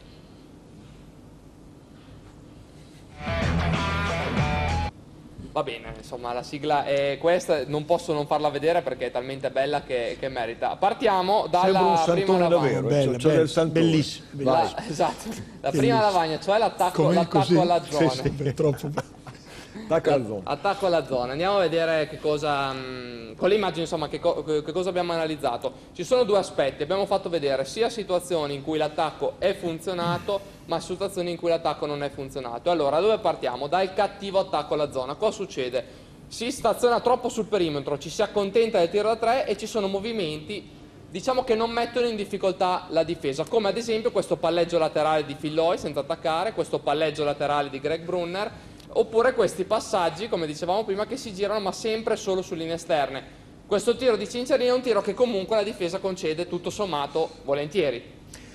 Va bene, insomma la sigla è questa, non posso non farla vedere perché è talmente bella che, che merita. Partiamo dalla un prima santone lavagna. davvero, Bella, cioè, cioè bella, del santone. bellissimo, La, bellissimo. esatto, la Bellissimo. prima lavagna, cioè l'attacco, Com'è l'attacco così? alla Sì, zona. sì, è troppo bello. Attacco alla zona. Attacco alla zona, andiamo a vedere che cosa, mh, con le immagini insomma che, co- che cosa abbiamo analizzato. Ci sono due aspetti, abbiamo fatto vedere sia situazioni in cui l'attacco è funzionato, ma situazioni in cui l'attacco non è funzionato. Allora, dove partiamo? Dal cattivo attacco alla zona. Cosa succede? Si staziona troppo sul perimetro, ci si accontenta del tiro da tre e ci sono movimenti, diciamo, che non mettono in difficoltà la difesa, come ad esempio questo palleggio laterale di Filloy senza attaccare, questo palleggio laterale di Greg Brunner, oppure questi passaggi, come dicevamo prima, che si girano ma sempre solo su linee esterne. Questo tiro di Cinciarini è un tiro che comunque la difesa concede tutto sommato volentieri.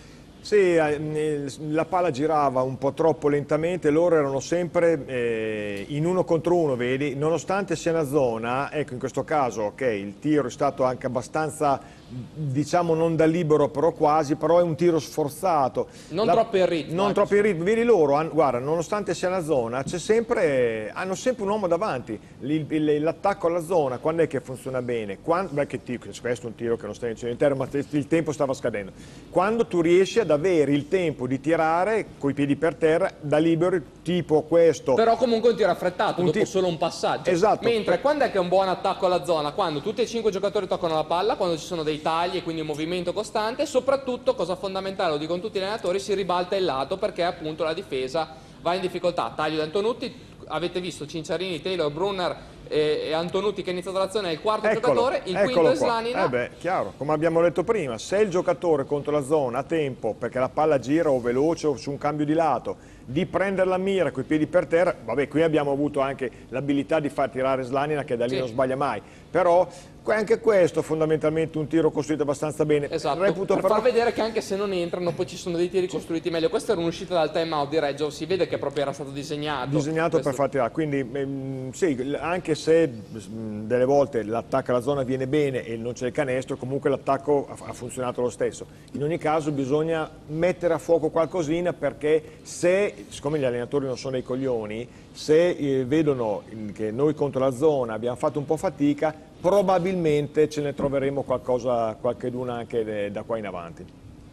Sì, la palla girava un po' troppo lentamente, loro erano sempre eh, in uno contro uno, vedi? Nonostante sia una zona, ecco in questo caso, ok, il tiro è stato anche abbastanza, diciamo non da libero però quasi, però è un tiro sforzato. Non la, troppo in ritmo. Non troppo in ritmo, vedi loro, han, guarda, nonostante sia una zona, c'è sempre, hanno sempre un uomo davanti, l'attacco alla zona, quando è che funziona bene? Quando, beh, che tiro, questo è un tiro che non sta iniziando intero, ma il tempo stava scadendo. Quando tu riesci ad avere il tempo di tirare coi piedi per terra da libero tipo questo, però comunque un tiro affrettato un dopo tiro... solo un passaggio, esatto. Mentre quando è che è un buon attacco alla zona? Quando tutti e cinque i giocatori toccano la palla, quando ci sono dei tagli e quindi un movimento costante, e soprattutto, cosa fondamentale, lo dicono tutti gli allenatori, si ribalta il lato perché appunto la difesa va in difficoltà. Taglio di Antonutti, avete visto Cinciarini, Taylor, Brunner e, e Antonutti che ha iniziato l'azione, è il quarto eccolo, giocatore, il quinto è Slonina. Eh beh, chiaro, come abbiamo detto prima, se il giocatore contro la zona ha tempo, perché la palla gira o veloce o su un cambio di lato, di prendere la mira coi piedi per terra, vabbè, qui abbiamo avuto anche l'abilità di far tirare Slonina che da lì sì. non sbaglia mai, però anche questo è fondamentalmente un tiro costruito abbastanza bene. Esatto, Reputo per però... far vedere che anche se non entrano poi ci sono dei tiri costruiti meglio. Questa era un'uscita dal time out di Reggio, si vede che proprio era stato disegnato. Disegnato questo... per far tirare, quindi ehm, sì, anche se mh, delle volte l'attacco alla zona viene bene e non c'è il canestro, comunque l'attacco ha, ha funzionato lo stesso. In ogni caso bisogna mettere a fuoco qualcosina, perché se, siccome gli allenatori non sono dei coglioni, se eh, vedono che noi contro la zona abbiamo fatto un po' fatica, probabilmente ce ne troveremo qualcosa, qualcheduna anche da qua in avanti.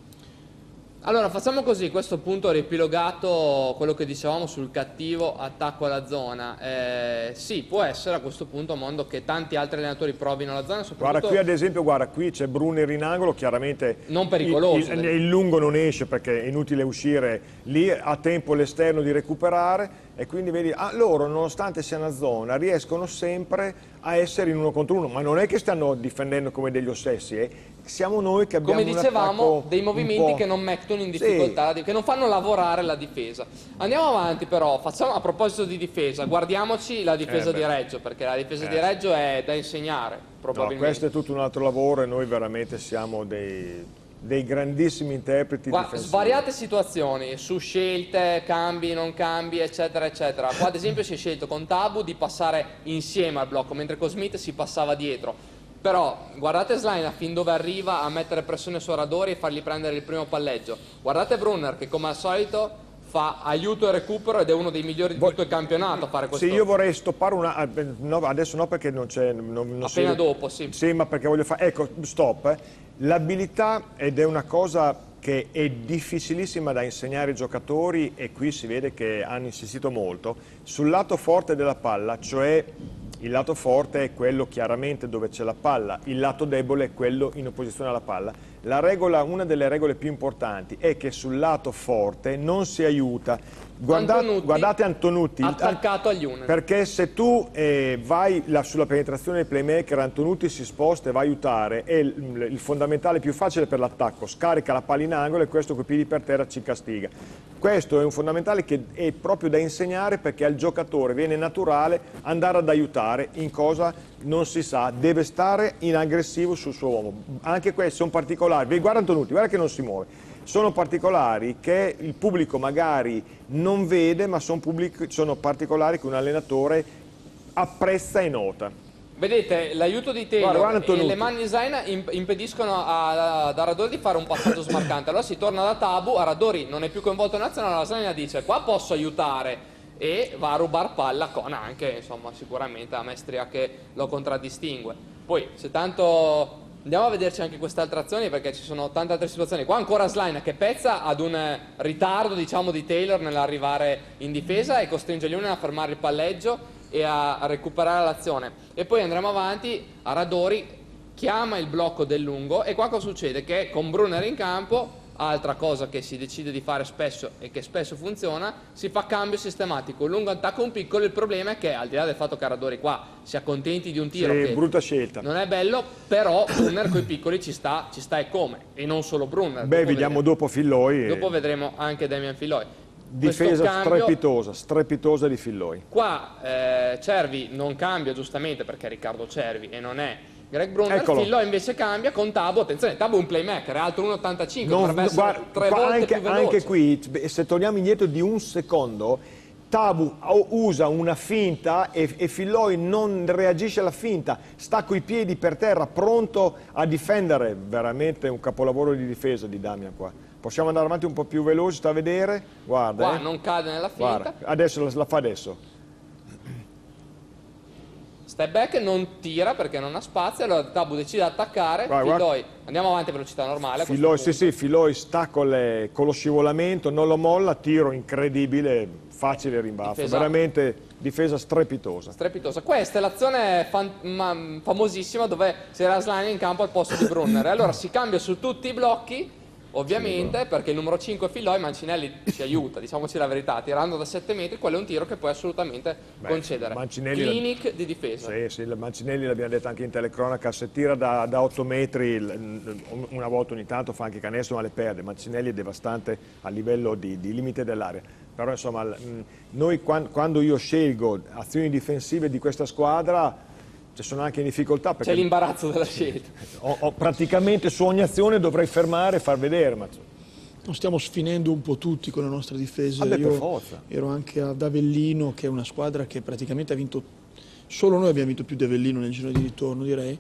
Allora facciamo così, a questo punto riepilogato quello che dicevamo sul cattivo attacco alla zona. Eh, sì, può essere a questo punto, Mondo, che tanti altri allenatori provino la zona. Guarda qui ad esempio, guarda qui c'è Brunner in angolo, chiaramente non pericoloso. Il, il, il lungo non esce perché è inutile uscire lì, ha tempo l'esterno di recuperare. E quindi vedi, ah, loro nonostante sia una zona riescono sempre a essere in uno contro uno, ma non è che stanno difendendo come degli ossessi, eh. Siamo noi che abbiamo, come dicevamo, dei movimenti po'... che non mettono in difficoltà, sì. che non fanno lavorare la difesa. Andiamo avanti però, facciamo, a proposito di difesa, guardiamoci la difesa eh di Reggio, perché la difesa eh. di Reggio è da insegnare, probabilmente. No, questo è tutto un altro lavoro e noi veramente siamo dei... dei grandissimi interpreti qua, difensivi. Svariate situazioni su scelte, cambi, non cambi, eccetera eccetera. Qua ad esempio si è scelto con Tabu di passare insieme al blocco, mentre con Smith si passava dietro. Però guardate Slonina fin dove arriva a mettere pressione su Aradori e fargli prendere il primo palleggio. Guardate Brunner che come al solito fa aiuto e recupero ed è uno dei migliori di tutto il campionato a fare questo. Sì, io vorrei stoppare una... No, adesso no, perché non c'è... Non, non appena si... dopo, sì. Sì, ma perché voglio fare... Ecco, stop. Eh. L'abilità, ed è una cosa che è difficilissima da insegnare ai giocatori, e qui si vede che hanno insistito molto, sul lato forte della palla, cioè il lato forte è quello chiaramente dove c'è la palla, il lato debole è quello in opposizione alla palla. La regola, una delle regole più importanti è che sul lato forte non si aiuta. Guardate Antonutti, guardate Antonutti attaccato agli Unen, perché se tu eh, vai la, sulla penetrazione del playmaker, Antonutti si sposta e va a aiutare, e il, il fondamentale più facile per l'attacco, scarica la palla in angolo e questo coi piedi per terra ci castiga. Questo è un fondamentale che è proprio da insegnare, perché al giocatore viene naturale andare ad aiutare in cosa non si sa, deve stare in aggressivo sul suo uomo. Anche questi sono particolari, guarda Antonutti, guarda che non si muove. Sono particolari che il pubblico magari non vede, ma sono, sono particolari che un allenatore apprezza e nota. Vedete, l'aiuto di Taylor guarda, guarda e le mani di Slonina impediscono ad Aradori di fare un passaggio smarcante. Allora si torna da Tabu, Aradori non è più coinvolto in azione, allora Slonina dice qua posso aiutare e va a rubar palla con anche, insomma, sicuramente la maestria che lo contraddistingue. Poi, se tanto... Andiamo a vederci anche queste altre azioni, perché ci sono tante altre situazioni. Qua ancora Slonina che pezza ad un ritardo, diciamo, di Taylor nell'arrivare in difesa e costringe gli Unen a fermare il palleggio e a, a recuperare l'azione. E poi andremo avanti, Aradori chiama il blocco del lungo e qua cosa succede? Che con Brunner in campo, altra cosa che si decide di fare spesso e che spesso funziona, si fa cambio sistematico, un lungo attacco un piccolo. Il problema è che al di là del fatto che Aradori qua si accontenti di un tiro sì, che brutta scelta, non è bello, però Brunner coi piccoli ci sta, ci sta e come, e non solo Brunner. Beh, dopo vediamo dopo Filloi. Dopo e... vedremo anche Damian Filloi. Difesa cambio, strepitosa, strepitosa di Filloi. Qua eh, Cervi non cambia giustamente perché è Riccardo Cervi e non è Greg Brunner. Eccolo. Filò invece cambia con Tabo, attenzione, Tabo è un playmaker, è alto uno virgola ottantacinque, Non- dovrebbe essere guarda, tre qua volte anche, più veloce. anche qui, se torniamo indietro di un secondo, Tabu usa una finta e, e Filoi non reagisce alla finta, sta coi piedi per terra, pronto a difendere. Veramente un capolavoro di difesa di Damian qua. Possiamo andare avanti un po' più veloci, sta a vedere? Guarda, Qua eh. non cade nella finta. Guarda, adesso la, la fa adesso. Step back, non tira perché non ha spazio, allora Tabu decide di attaccare, Guarda, Filoi, andiamo avanti a velocità normale. a questo Filoi, sì, punto. sì, Filoi sta con, le- con lo scivolamento, non lo molla, tiro incredibile, facile rimbalzo, Difesa. veramente difesa strepitosa. Strepitosa. Questa è l'azione fan- ma- famosissima dove c'era Aslani in campo al posto di Brunner. E allora si cambia su tutti i blocchi, ovviamente, perché il numero cinque è Filoi, Mancinelli ci aiuta, diciamoci la verità, tirando da sette metri, quello è un tiro che puoi assolutamente Beh, concedere. Mancinelli- Clinic di difesa. Sì, sì, il Mancinelli l'abbiamo detto anche in telecronaca, se tira da, da otto metri, il- una volta ogni tanto fa anche canestro ma le perde. Mancinelli è devastante a livello di, di limite dell'area. Però insomma, l- mh, noi quan- quando io scelgo azioni difensive di questa squadra, ci sono anche in difficoltà perché C'è l'imbarazzo della scelta. ho, ho praticamente su ogni azione dovrei fermare e far vedere. Ma... Non stiamo sfinendo un po' tutti con la nostra difesa. Ah, beh, per Io forza. ero anche ad Avellino, che è una squadra che praticamente ha vinto, solo noi abbiamo vinto più di Avellino nel giro di ritorno, direi.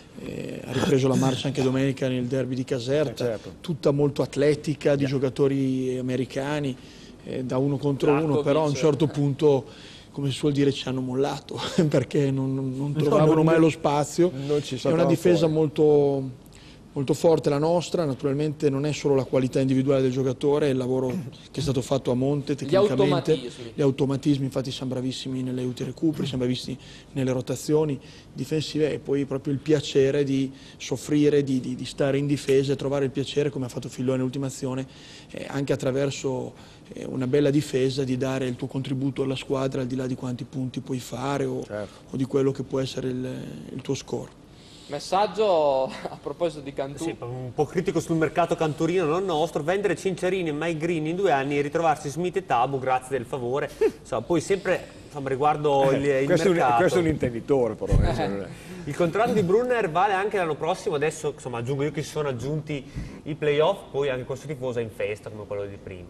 Eh, ha ripreso la marcia anche domenica nel derby di Caserta, Eh, certo. tutta molto atletica, di giocatori americani, eh, da uno contro Latkovic. uno, però a un certo punto, come si suol dire, ci hanno mollato perché non, non- non trovavano non- mai lo spazio. non ci È una saltavano difesa fuori. molto, molto forte la nostra, naturalmente non è solo la qualità individuale del giocatore, è il lavoro che è stato fatto a monte tecnicamente, automatismi. gli automatismi, infatti siamo bravissimi nelle aiuti recuperi, siamo bravissimi nelle rotazioni difensive e poi proprio il piacere di soffrire, di, di- di stare in difesa e trovare il piacere, come ha fatto Filò nell'ultima azione, eh, anche attraverso eh, una bella difesa, di dare il tuo contributo alla squadra al di là di quanti punti puoi fare o, Certo. o di quello che può essere il, il tuo score. Messaggio a proposito di Cantù. Sì, un po' critico sul mercato canturino, non nostro, vendere Cinciarini e Mike Green in due anni e ritrovarsi Smith e Tabu, grazie del favore. Insomma, poi sempre insomma, riguardo il, il questo, è un, mercato. questo è un intenditore però. eh, cioè, non è- Il contratto di Brunner vale anche l'anno prossimo, adesso insomma, aggiungo io che si sono aggiunti i playoff, poi anche questo tifoso è in festa come quello di prima.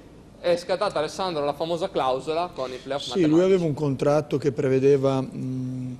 È scattata, Alessandro, la famosa clausola con i playoff Sì, matematici. lui aveva un contratto che prevedeva mh,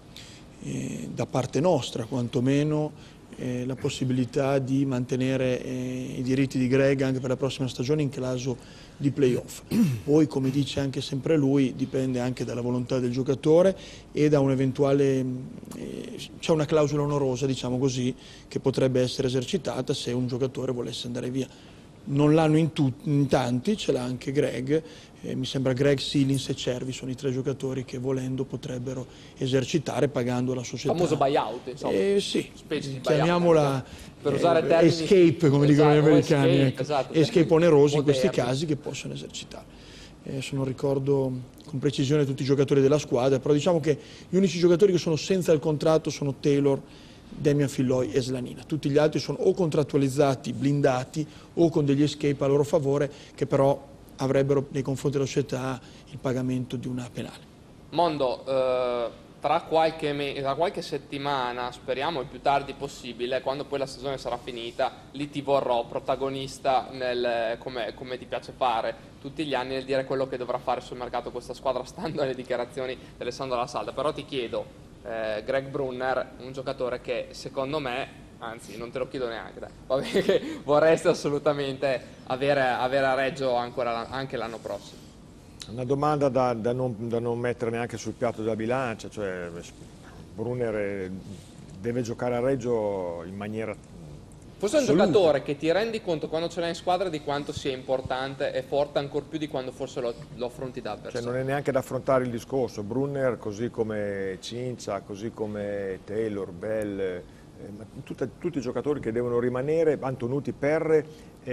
eh, da parte nostra quantomeno eh, la possibilità di mantenere eh, i diritti di Greg anche per la prossima stagione in caso di playoff. Poi, come dice anche sempre lui, dipende anche dalla volontà del giocatore e da un eventuale, eh, c'è una clausola onorosa, diciamo così, che potrebbe essere esercitata se un giocatore volesse andare via. Non l'hanno in, in tanti, ce l'ha anche Greg, eh, mi sembra Greg, Silins e Cervi sono i tre giocatori che volendo potrebbero esercitare pagando la società. Famoso buyout, insomma. Eh, sì, Specie di chiamiamola buyout, per usare termini- escape, come dicono gli Esatto, americani, escape, ecco. esatto, escape termini onerosi in questi moderni. casi che possono esercitare. Eh, Adesso non ricordo con precisione tutti i giocatori della squadra, però diciamo che gli unici giocatori che sono senza il contratto sono Taylor, Damian Filoi e Slanina. Tutti gli altri sono o contrattualizzati, blindati o con degli escape a loro favore che però avrebbero nei confronti della società il pagamento di una penale. Mondo, eh, tra, qualche me- tra qualche settimana, speriamo il più tardi possibile, quando poi la stagione sarà finita, lì ti vorrò protagonista nel, come, come ti piace fare tutti gli anni, nel dire quello che dovrà fare sul mercato questa squadra stando alle dichiarazioni di Alessandro La Salda. Però ti chiedo, eh, Greg Brunner, un giocatore che secondo me, anzi non te lo chiedo neanche, dai, va bene, che vorresti assolutamente avere, avere a Reggio ancora la- anche l'anno prossimo. Una domanda da, da, non, da non mettere neanche sul piatto della bilancia, cioè Brunner eh, deve giocare a Reggio in maniera Forse è un assoluta. giocatore che ti rendi conto quando ce l'hai in squadra di quanto sia importante e forte ancor più di quando forse lo, lo affronti da Cioè avversario. non è neanche da affrontare il discorso. Brunner, così come Cincia, così come Taylor, Bell, eh, ma tutta- tutti i giocatori che devono rimanere, Antonuti, Perre,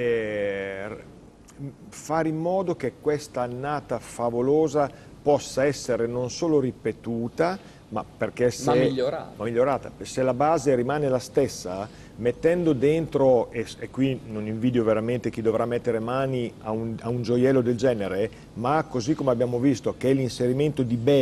eh, fare in modo che questa annata favolosa possa essere non solo ripetuta, ma perché se Ma migliorata. ma migliorata. Se la base rimane la stessa, mettendo dentro, e, e qui non invidio veramente chi dovrà mettere mani a un, a un gioiello del genere, ma così come abbiamo visto che l'inserimento di Bell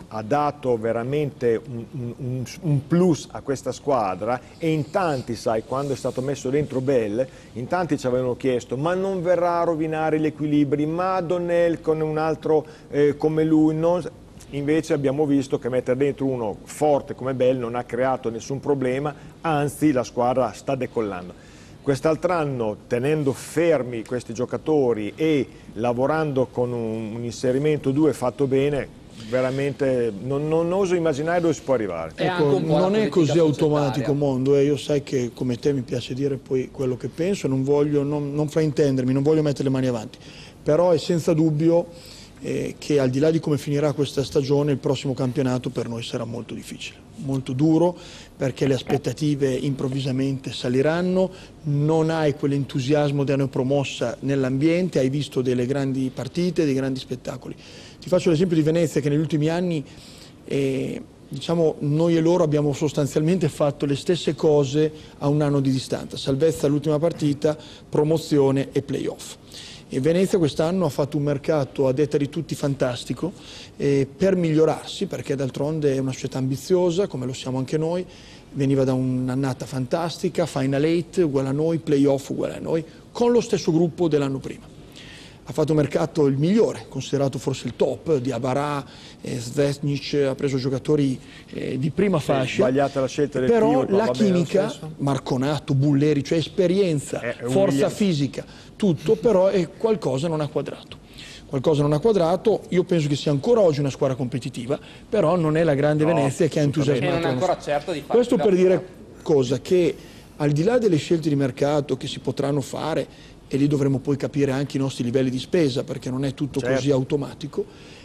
ha dato veramente un, un, un plus a questa squadra, e in tanti, sai, quando è stato messo dentro Bell, in tanti ci avevano chiesto ma non verrà a rovinare gli equilibri, ma Donnell con un altro eh, come lui non... Invece abbiamo visto che mettere dentro uno forte come Bell non ha creato nessun problema, anzi la squadra sta decollando. Quest'altro anno, tenendo fermi questi giocatori e lavorando con un, un inserimento due fatto bene, veramente non, non oso immaginare dove si può arrivare. Ecco, non è così automatico, Mondo, eh. Io sai che come te mi piace dire poi quello che penso, non voglio, non, non fraintendermi, non voglio mettere le mani avanti, però è senza dubbio Eh, che al di là di come finirà questa stagione, il prossimo campionato per noi sarà molto difficile, molto duro, perché le aspettative improvvisamente saliranno, non hai quell'entusiasmo da neopromossa nell'ambiente, hai visto delle grandi partite, dei grandi spettacoli. Ti faccio l'esempio di Venezia, che negli ultimi anni eh, diciamo, noi e loro abbiamo sostanzialmente fatto le stesse cose a un anno di distanza: salvezza all'ultima partita, promozione e playoff. E Venezia quest'anno ha fatto un mercato a detta di tutti fantastico eh, per migliorarsi, perché d'altronde è una società ambiziosa, come lo siamo anche noi, veniva da un'annata fantastica, Final Eight uguale a noi, Playoff uguale a noi, con lo stesso gruppo dell'anno prima. Ha fatto un mercato il migliore, considerato forse il top, di Abarà, eh, Zvesnic, ha preso giocatori eh, di prima fascia. Sbagliata la scelta del però trio, la chimica, Marconato, Bulleri, cioè esperienza, eh, forza un... fisica, tutto, però è qualcosa non ha quadrato. Qualcosa non ha quadrato, io penso che sia ancora oggi una squadra competitiva, però non è la grande no, Venezia che ha entusiasmato. E non è ancora certo di fare. Questo per dire cosa, che al di là delle scelte di mercato che si potranno fare, e lì dovremo poi capire anche i nostri livelli di spesa, perché non è tutto certo. così automatico,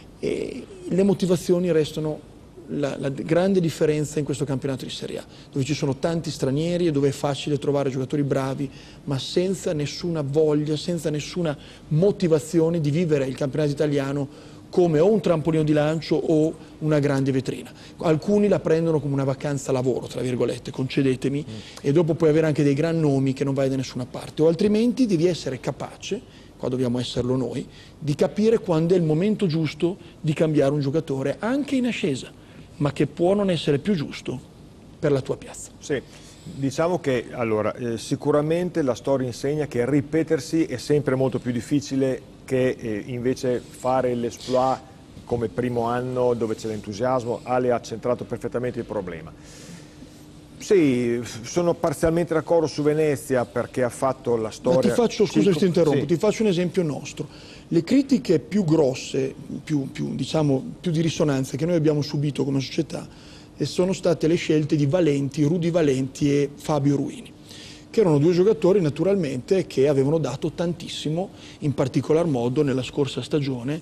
e le motivazioni restano la, la grande differenza in questo campionato di Serie A, dove ci sono tanti stranieri e dove è facile trovare giocatori bravi, ma senza nessuna voglia, senza nessuna motivazione di vivere il campionato italiano come o un trampolino di lancio o una grande vetrina. Alcuni la prendono come una vacanza lavoro, tra virgolette, concedetemi, mm. e dopo puoi avere anche dei gran nomi che non vai da nessuna parte, o altrimenti devi essere capace, qua dobbiamo esserlo noi, di capire quando è il momento giusto di cambiare un giocatore, anche in ascesa, ma che può non essere più giusto per la tua piazza. Sì. Diciamo che allora, eh, sicuramente la storia insegna che ripetersi è sempre molto più difficile che eh, invece fare l'esploit come primo anno dove c'è l'entusiasmo. Ale ha centrato perfettamente il problema. Sì, sono parzialmente d'accordo su Venezia perché ha fatto la storia... Ma ti faccio, scusa se ti interrompo, sì. ti faccio un esempio nostro. Le critiche più grosse, più, più, diciamo, più di risonanza che noi abbiamo subito come società sono state le scelte di Valenti, Rudy Valenti e Fabio Ruini, che erano due giocatori naturalmente che avevano dato tantissimo, in particolar modo nella scorsa stagione.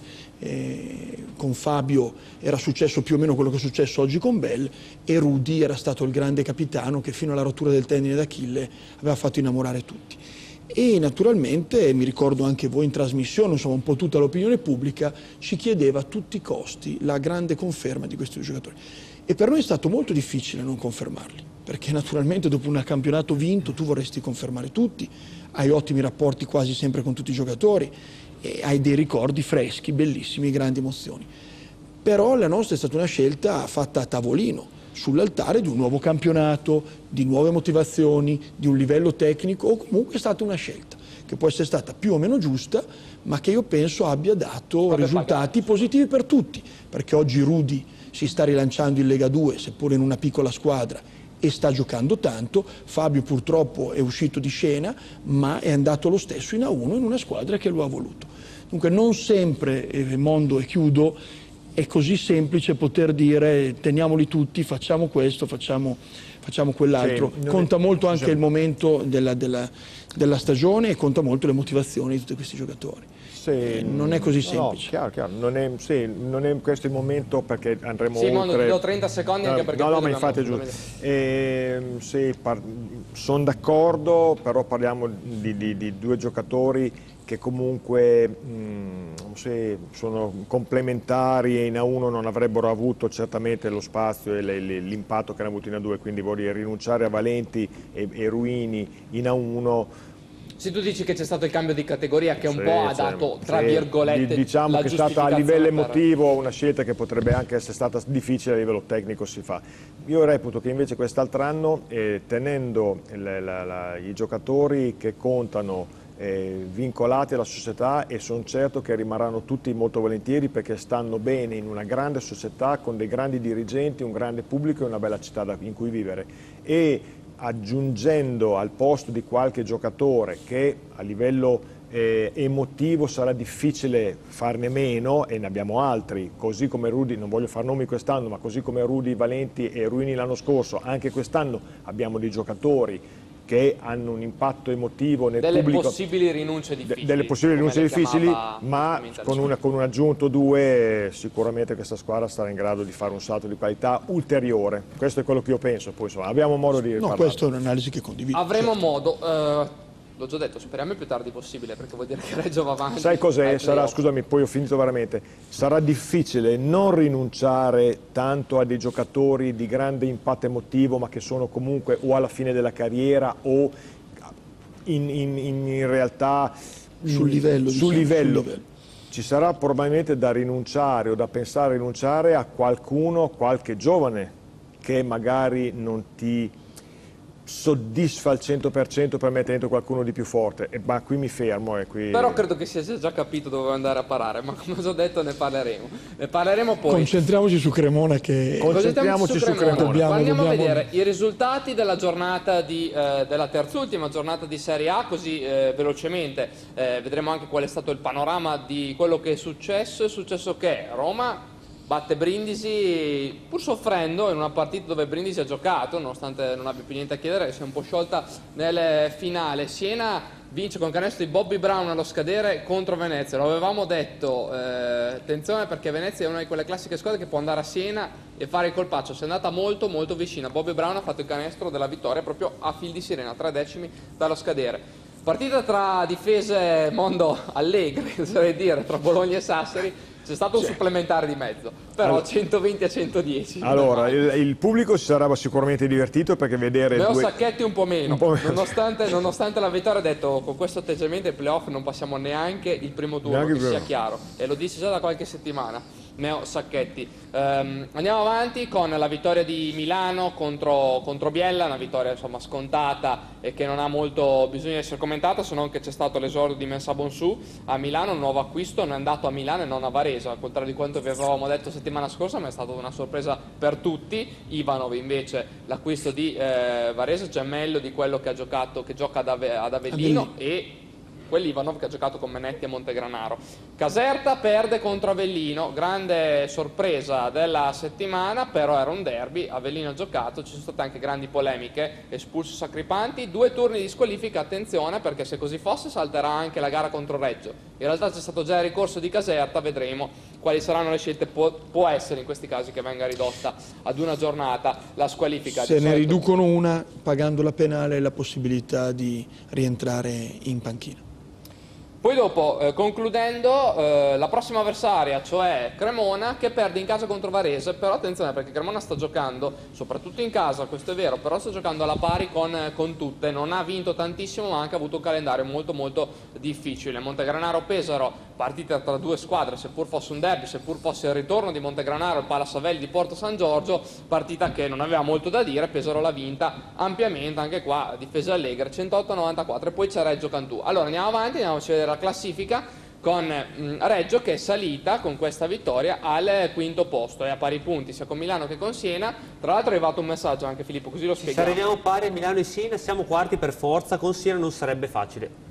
Eh, con Fabio era successo più o meno quello che è successo oggi con Bell, e Rudy era stato il grande capitano che fino alla rottura del tendine d'Achille aveva fatto innamorare tutti. E naturalmente, mi ricordo anche voi in trasmissione, insomma un po' tutta l'opinione pubblica ci chiedeva a tutti i costi la grande conferma di questi due giocatori. E per noi è stato molto difficile non confermarli, perché naturalmente dopo un campionato vinto tu vorresti confermare tutti, hai ottimi rapporti quasi sempre con tutti i giocatori e hai dei ricordi freschi, bellissimi, grandi emozioni. Però la nostra è stata una scelta fatta a tavolino, sull'altare di un nuovo campionato, di nuove motivazioni, di un livello tecnico, o comunque è stata una scelta che può essere stata più o meno giusta, ma che io penso abbia dato Vabbè, risultati pagato. positivi per tutti, perché oggi Rudy si sta rilanciando in Lega due, seppure in una piccola squadra, e sta giocando tanto. Fabio purtroppo è uscito di scena, ma è andato lo stesso in A uno in una squadra che lo ha voluto. Dunque non sempre, eh, Mondo, e chiudo, è così semplice poter dire teniamoli tutti, facciamo questo, facciamo, facciamo quell'altro. Sì, conta è... molto anche il momento della, della, della stagione, e conta molto le motivazioni di tutti questi giocatori. Sì, eh, non è così semplice. No, chiaro, chiaro. Non è, sì, non è questo il momento, perché andremo sì, oltre. Sì, Mondo, ti do trenta secondi anche perché... No, no, ma infatti è giusto. Eh, sì, par... sono d'accordo, però parliamo di, di, di due giocatori che comunque mh, sì, sono complementari, e in A uno non avrebbero avuto certamente lo spazio e l'impatto che hanno avuto in A due, quindi vorrei rinunciare a Valenti e, e Ruini in A uno. Se tu dici che c'è stato il cambio di categoria che un Sì, po' ha cioè, dato, tra sì, virgolette, diciamo la che è stata a giustificazione livello per- emotivo una scelta che potrebbe anche essere stata difficile, a livello tecnico si fa. Io reputo che invece quest'altro anno, eh, tenendo il- la- la- i giocatori che contano eh, vincolati alla società, e sono certo che rimarranno tutti molto volentieri perché stanno bene in una grande società con dei grandi dirigenti, un grande pubblico e una bella città da- in cui vivere, e aggiungendo al posto di qualche giocatore che a livello eh, emotivo sarà difficile farne meno, e ne abbiamo altri, così come Rudy, non voglio far nomi quest'anno, ma così come Rudy Valenti e Ruini l'anno scorso, anche quest'anno abbiamo dei giocatori che hanno un impatto emotivo nel delle pubblico, possibili rinunce difficili, delle possibili come rinunce le difficili, chiamava ma giustamente con, una, con un aggiunto due sicuramente questa squadra sarà in grado di fare un salto di qualità ulteriore. Questo è quello che io penso, poi insomma abbiamo modo di No, parlare. questa è un'analisi che condivido. Avremo certo. modo, eh, l'ho già detto, speriamo il più tardi possibile, perché vuol dire che Reggio va avanti. Sai cos'è? ai Sarà, playoff. scusami, poi ho finito veramente. Sarà difficile non rinunciare tanto a dei giocatori di grande impatto emotivo, ma che sono comunque o alla fine della carriera o in, in, in realtà Sul livello, sul diciamo, livello. sul livello. Ci sarà probabilmente da rinunciare o da pensare a rinunciare a qualcuno, qualche giovane che magari non ti soddisfa al cento per cento per mettere dentro qualcuno di più forte. E, ma qui mi fermo. E qui... Però credo che si sia già capito dove andare a parare, ma come ho già detto ne parleremo. Ne parleremo poi. Concentriamoci su Cremona che Concentriamoci su Cremona. Dobbiamo- Andiamo a dobbiamo- vedere i risultati della giornata di, eh, della terzultima giornata di Serie A, così eh, velocemente. Eh, vedremo anche qual è stato il panorama di quello che è successo. È successo che Roma batte Brindisi pur soffrendo in una partita dove Brindisi ha giocato, nonostante non abbia più niente a chiedere, si è un po' sciolta nel finale. Siena vince con canestro di Bobby Brown allo scadere contro Venezia. Lo avevamo detto, eh, attenzione, perché Venezia è una di quelle classiche squadre che può andare a Siena e fare il colpaccio. Si è andata molto molto vicina. Bobby Brown ha fatto il canestro della vittoria proprio a fil di sirena, tre decimi dallo scadere. Partita tra difese mondo allegri, oserei dire, tra Bologna e Sassari. C'è stato un supplementare di mezzo, però Allora- centoventi a centodieci. Allora, il, il pubblico si sarà sicuramente divertito perché vedere Leo due... Sacchetti un po' meno, Un po' meno. Nonostante, nonostante la vittoria, ha detto con questo atteggiamento ai playoff non passiamo neanche il primo turno, Neanche che il sia primo. chiaro, e lo dice già da qualche settimana Neo Sacchetti. Ehm, andiamo avanti con la vittoria di Milano contro, contro Biella, una vittoria insomma scontata e che non ha molto bisogno di essere commentata, se non che c'è stato l'esordio di Mensah Bonsu a Milano, un nuovo acquisto, non è andato a Milano e non a Varese, al contrario di quanto vi avevamo detto settimana scorsa, ma è stata una sorpresa per tutti. Ivanov invece l'acquisto di eh, Varese, gemello di quello che ha giocato, che gioca ad, Ave- ad Avellino, e quell'Ivanov che ha giocato con Menetti a Montegranaro. Caserta perde contro Avellino, grande sorpresa della settimana, però era un derby, Avellino ha giocato, ci sono state anche grandi polemiche, espulso Sacripanti, due turni di squalifica, attenzione perché se così fosse salterà anche la gara contro Reggio. In realtà c'è stato già il ricorso di Caserta, vedremo quali saranno le scelte. Può, può essere in questi casi che venga ridotta ad una giornata la squalifica. Se Di ne solito- riducono una, pagando la penale, la possibilità di rientrare in panchina. Poi dopo, eh, concludendo, eh, la prossima avversaria, cioè Cremona, che perde in casa contro Varese, però attenzione perché Cremona sta giocando, soprattutto in casa, questo è vero, però sta giocando alla pari con, con tutte, non ha vinto tantissimo ma ha anche avuto un calendario molto molto difficile. Montegranaro-Pesaro, partita tra due squadre, seppur fosse un derby, seppur fosse il ritorno di Montegranaro al Palasavelli di Porto San Giorgio, partita che non aveva molto da dire, Pesaro l'ha vinta ampiamente, anche qua difese allegre, centootto a novantaquattro, e poi c'è Reggio Cantù. Allora andiamo avanti, andiamo a vedere la classifica con mh, Reggio che è salita con questa vittoria al quinto posto, è a pari punti sia con Milano che con Siena. Tra l'altro è arrivato un messaggio anche, Filippo, così lo Se spieghiamo. arriviamo pari a Milano e Siena siamo quarti per forza, con Siena non sarebbe facile.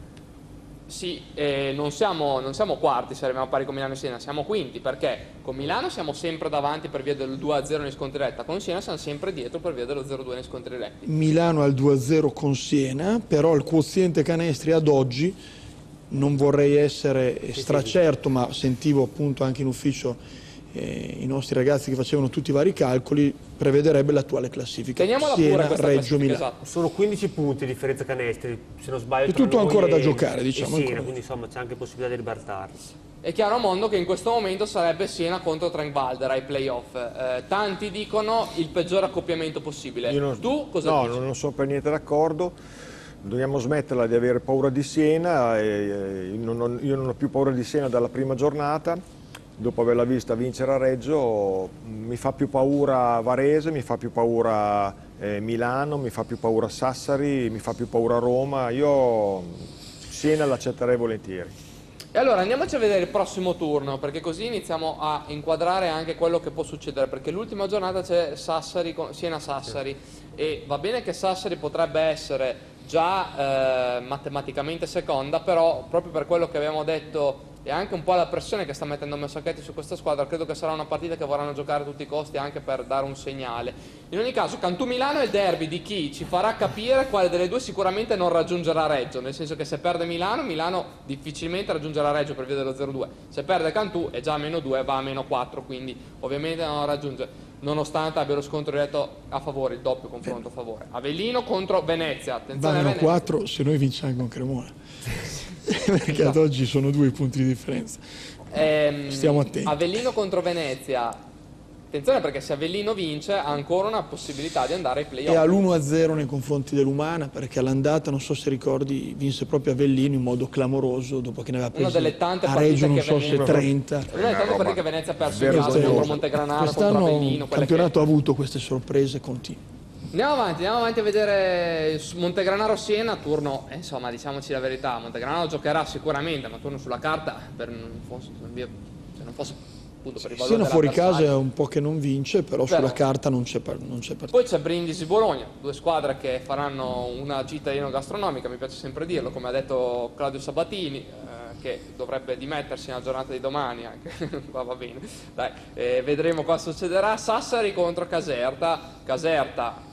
Sì, eh, non, siamo, non siamo quarti se arriviamo a pari con Milano e Siena, siamo quinti, perché con Milano siamo sempre davanti per via del due a zero nei scontri diretta, con Siena siamo sempre dietro per via dello zero a due nei scontri diretti. Milano al due a zero con Siena, però il quoziente canestri ad oggi, non vorrei essere stracerto, ma sentivo appunto anche in ufficio eh, i nostri ragazzi che facevano tutti i vari calcoli, prevederebbe l'attuale classifica. Teniamola pure Siena, questa Reggio, classifica, Milano. esatto. Sono quindici punti di differenza canestri, se non sbaglio. È tra tutto noi ancora da e- giocare, diciamo, e Siena, ancora. quindi insomma c'è anche possibilità di ribaltarli. È chiaro a mondo che in questo momento sarebbe Siena contro Trenkwalder ai playoff. Eh, tanti dicono il peggior accoppiamento possibile. Io non- Tu cosa no, dici? non sono per niente d'accordo. dobbiamo smetterla di avere paura di Siena, e, e, non ho, io non ho più paura di Siena dalla prima giornata, dopo averla vista vincere a Reggio. Mi fa più paura Varese, mi fa più paura eh, Milano, mi fa più paura Sassari, mi fa più paura Roma. Io Siena l'accetterei volentieri. E allora andiamoci a vedere il prossimo turno, perché così iniziamo a inquadrare anche quello che può succedere, perché l'ultima giornata c'è Sassari, Siena-Sassari, e va bene che Sassari potrebbe essere già eh, matematicamente seconda, però proprio per quello che abbiamo detto e anche un po' la pressione che sta mettendo Sacchetti su questa squadra, credo che sarà una partita che vorranno giocare a tutti i costi, anche per dare un segnale. In ogni caso Cantù-Milano è il derby di chi ci farà capire quale delle due sicuramente non raggiungerà Reggio, nel senso che se perde Milano, Milano difficilmente raggiungerà Reggio per via dello zero due, se perde Cantù è già a meno due, va a meno quattro, quindi ovviamente non raggiunge, nonostante abbia lo scontro diretto a favore, il doppio confronto a favore. Avellino contro Venezia, attenzione, va a meno Venezia. quattro se noi vinciamo con Cremona. Perché ad oggi sono due i punti di differenza. Ehm, Stiamo attenti. Avellino contro Venezia, attenzione perché se Avellino vince ha ancora una possibilità di andare ai playoff. E all'uno a zero nei confronti dell'Umana, perché all'andata, non so se ricordi, vinse proprio Avellino in modo clamoroso dopo che ne aveva Una preso delle tante a Reggio, non che so Venezia- se trenta. Una delle tante partite che Venezia ha perso in casa Vergognoso. contro Montegranaro, contro Quest'anno Avellino, il quelle campionato che... ha avuto queste sorprese continue. Andiamo avanti, andiamo avanti a vedere Montegranaro-Siena, turno, eh, insomma, diciamoci la verità, Montegranaro giocherà sicuramente, ma turno sulla carta, per non fosse, se non fosse appunto per il valore Siena fuori casa dell'avversario. è un po' che non vince, però Però- sulla carta non c'è par- non c'è partita. Poi c'è Brindisi-Bologna, due squadre che faranno una gita enogastronomica, mi piace sempre dirlo, come ha detto Claudio Sabatini, eh, che dovrebbe dimettersi nella giornata di domani anche, va, va bene, dai, eh, vedremo cosa succederà. Sassari contro Caserta, Caserta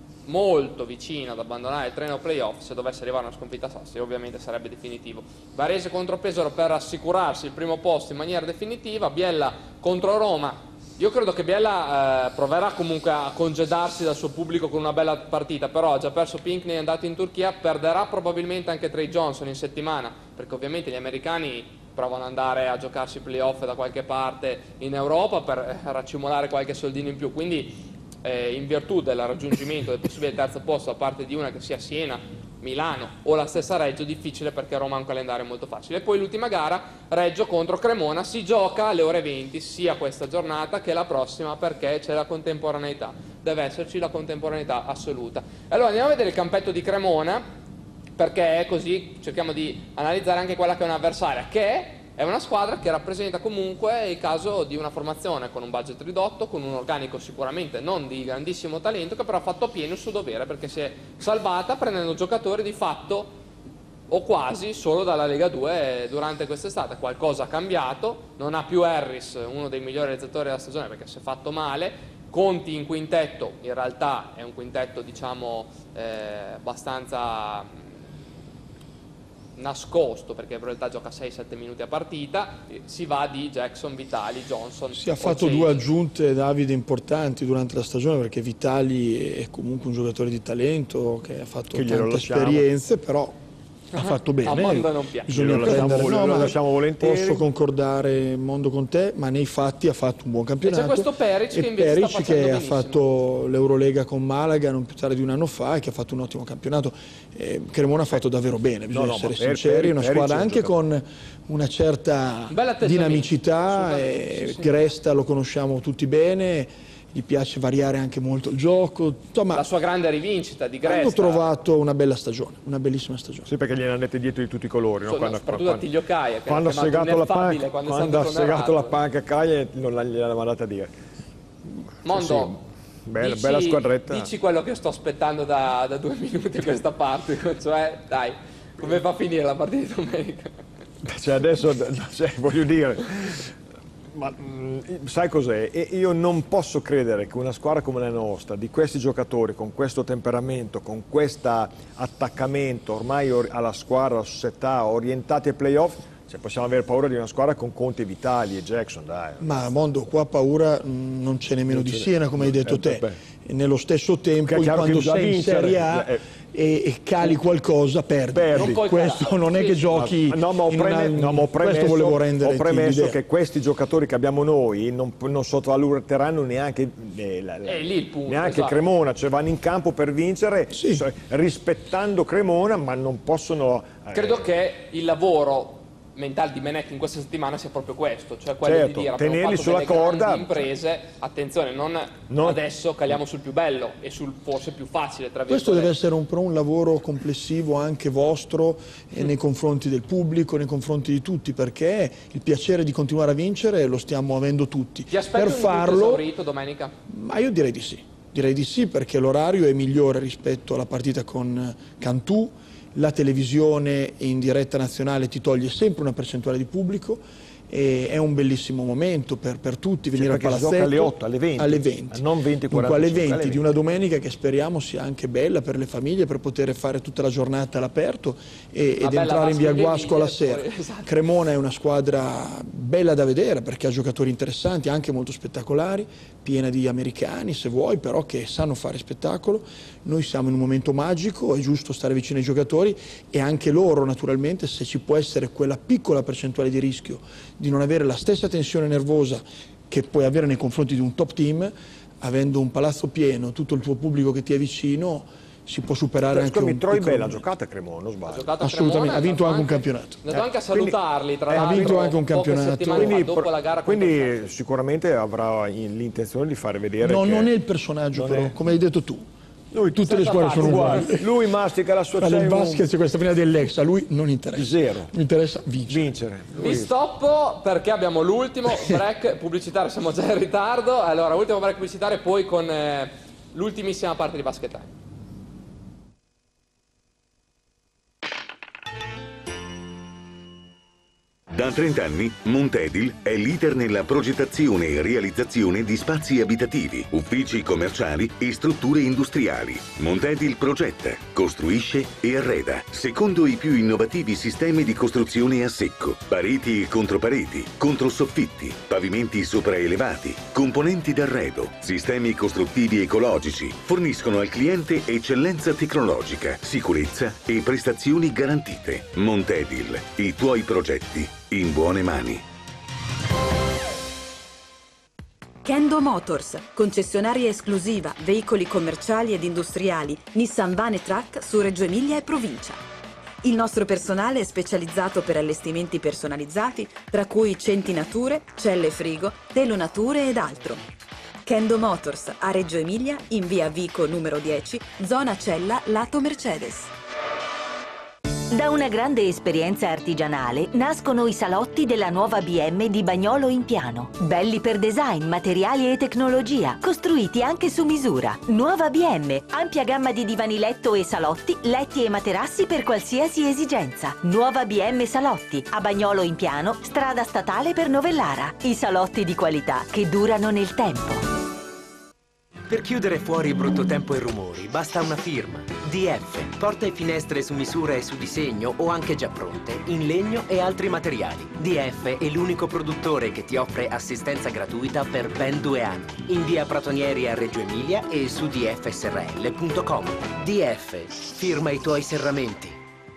molto vicina ad abbandonare il treno playoff, se dovesse arrivare una sconfitta a Sassari ovviamente sarebbe definitivo. Varese contro Pesaro per assicurarsi il primo posto in maniera definitiva, Biella contro Roma. Io credo che Biella eh, proverà comunque a congedarsi dal suo pubblico con una bella partita, però ha già perso Pinkney, è andato in Turchia, perderà probabilmente anche Trey Johnson in settimana, perché ovviamente gli americani provano ad andare a giocarsi i playoff da qualche parte in Europa per eh, raccimolare qualche soldino in più, quindi eh, in virtù del raggiungimento del possibile terzo posto da parte di una che sia Siena, Milano o la stessa Reggio, difficile perché Roma ha un calendario molto facile. E poi l'ultima gara, Reggio contro Cremona, si gioca alle ore venti sia questa giornata che la prossima, perché c'è la contemporaneità, deve esserci la contemporaneità assoluta. Allora andiamo a vedere il campetto di Cremona, perché così cerchiamo di analizzare anche quella che è un'avversaria, che è una squadra che rappresenta comunque il caso di una formazione con un budget ridotto, con un organico sicuramente non di grandissimo talento, che però ha fatto appieno il suo dovere, perché si è salvata prendendo giocatori di fatto o quasi solo dalla Lega due durante quest'estate. Qualcosa ha cambiato, non ha più Harris, uno dei migliori realizzatori della stagione perché si è fatto male. Conti in quintetto, in realtà è un quintetto diciamo eh, abbastanza nascosto, perché in realtà gioca sei sette minuti a partita, si va di Jackson, Vitali, Johnson. Si ha fatto due aggiunte, Davide, importanti durante la stagione, perché Vitali è comunque un giocatore di talento che ha fatto Che glielo tante lasciamo. esperienze, però ha fatto bene. A Mondo non piace. Bisogna Glielo lasciamo prendere, vol- no, lo ma lasciamo volentieri. Posso concordare Mondo con te, ma nei fatti ha fatto un buon campionato. E c'è questo Peric E che invece Peric sta facendo che ha benissimo. fatto l'Eurolega con Malaga non più tardi di un anno fa e che ha fatto un ottimo campionato. Eh, Cremona ha fatto davvero bene, bisogna no, essere ma Per- sinceri, Peric- una Peric squadra è un anche giocatore. con una certa Un bel atteggiamento. dinamicità, Assolutamente, e sì, sì. Gresta lo conosciamo tutti bene, gli piace variare anche molto il gioco, insomma La sua grande rivincita di hanno Gresta, trovato una bella stagione, una bellissima stagione. Sì, perché gliene andate dietro di tutti i colori. No? so- no, Quando, soprattutto quando- Attilio Caia, che quando ha l'ha chiamato segato la ineffabile panca, quando è quando ha stato segato la esonerato. panca a Caia non la- gliel'ha mandata a dire. Mondo, Sì, bella, dici, bella squadretta. dici quello che sto aspettando da, da due minuti a questa parte, cioè dai, come va a finire la partita di domenica? Cioè adesso, cioè, voglio dire, ma mh, sai cos'è? E io non posso credere che una squadra come la nostra, di questi giocatori, con questo temperamento, con questo attaccamento ormai or- alla squadra, alla società, orientati ai playoff, Cioè, possiamo avere paura di una squadra con Conte, Vitali e Jackson, dai. Ma Mondo, qua paura mh, non c'è nemmeno di Siena, come hai detto te. E nello stesso tempo, quando sei in Serie A e, e cali qualcosa, perdi. perdi. Non questo calare. Non è che giochi. No, ma ho, preme una, no, ma ho premesso, questo volevo rendere ho premesso che questi giocatori che abbiamo noi non, non sottovaluteranno neanche, eh, la, la, lì il punto, neanche esatto. Cremona, cioè vanno in campo per vincere, sì. rispettando Cremona, ma non possono. Eh, Credo che il lavoro mentale di Menech in questa settimana sia proprio questo, cioè quello certo, di dire tenerli abbiamo sulla fatto delle corda. grandi imprese, attenzione, non, non adesso caliamo sul più bello e sul forse più facile, tra questo deve essere un, un lavoro complessivo anche vostro e nei confronti del pubblico, nei confronti di tutti, perché il piacere di continuare a vincere lo stiamo avendo tutti. Ti aspetti per un farlo esaurito domenica? Ma io direi di sì, direi di sì, perché l'orario è migliore rispetto alla partita con Cantù. La televisione in diretta nazionale ti toglie sempre una percentuale di pubblico e è un bellissimo momento per, per tutti venire sì, al palazzetto alle otto, alle venti, alle venti. non venti, Dunque alle venti alle di una domenica che speriamo sia anche bella per le famiglie, per poter fare tutta la giornata all'aperto e, ed entrare in via Guasco alla sera. Esatto. Cremona è una squadra bella da vedere perché ha giocatori interessanti, anche molto spettacolari, piena di americani se vuoi, però che sanno fare spettacolo. Noi siamo in un momento magico, è giusto stare vicino ai giocatori e anche loro naturalmente, se ci può essere quella piccola percentuale di rischio di non avere la stessa tensione nervosa che puoi avere nei confronti di un top team, avendo un palazzo pieno, tutto il tuo pubblico che ti è vicino, si può superare Beh, anche scusami, un Troy piccolo... Bell ha giocato a Cremona, non sbaglio. Ha assolutamente, Cremona, ha vinto anche un anche, campionato. è andato anche a salutarli, tra eh, l'altro. Ha vinto anche un poche campionato. settimane Quindi, fa, dopo la gara quindi sicuramente avrà l'intenzione di fare vedere No, che non è il personaggio però, è... come hai detto tu. Lui, tutte le squadre sono uguali. Lui mastica la sua Nel basket c'è questa prima dell'ex, a lui non interessa. Zero. Mi interessa vincere. vincere. Vi stoppo perché abbiamo l'ultimo break pubblicitario, siamo già in ritardo. Allora, ultimo break pubblicitario e poi con eh, l'ultimissima parte di Basket Time. Da trenta anni Montedil è leader nella progettazione e realizzazione di spazi abitativi, uffici commerciali e strutture industriali. Montedil progetta, costruisce e arreda, secondo i più innovativi sistemi di costruzione a secco, pareti e contropareti, controsoffitti, pavimenti sopraelevati, componenti d'arredo, sistemi costruttivi ecologici, forniscono al cliente eccellenza tecnologica, sicurezza e prestazioni garantite. Montedil, i tuoi progetti in buone mani. Kendo Motors, concessionaria esclusiva, veicoli commerciali ed industriali, Nissan Van e Truck su Reggio Emilia e provincia. Il nostro personale è specializzato per allestimenti personalizzati, tra cui centinature, celle frigo, telonature ed altro. Kendo Motors a Reggio Emilia, in via Vico numero dieci, zona Cella, lato Mercedes. Da una grande esperienza artigianale nascono i salotti della nuova B M di Bagnolo in Piano. Belli per design, materiali e tecnologia, costruiti anche su misura. Nuova B M, ampia gamma di divani letto e salotti, letti e materassi per qualsiasi esigenza. Nuova B M Salotti, a Bagnolo in Piano, strada statale per Novellara. I salotti di qualità che durano nel tempo. Per chiudere fuori il brutto tempo e rumori, basta una firma. D F, porte e finestre su misura e su disegno o anche già pronte, in legno e altri materiali. D F è l'unico produttore che ti offre assistenza gratuita per ben due anni. In via Pratonieri a Reggio Emilia e su d f s r l punto com. D F, firma i tuoi serramenti.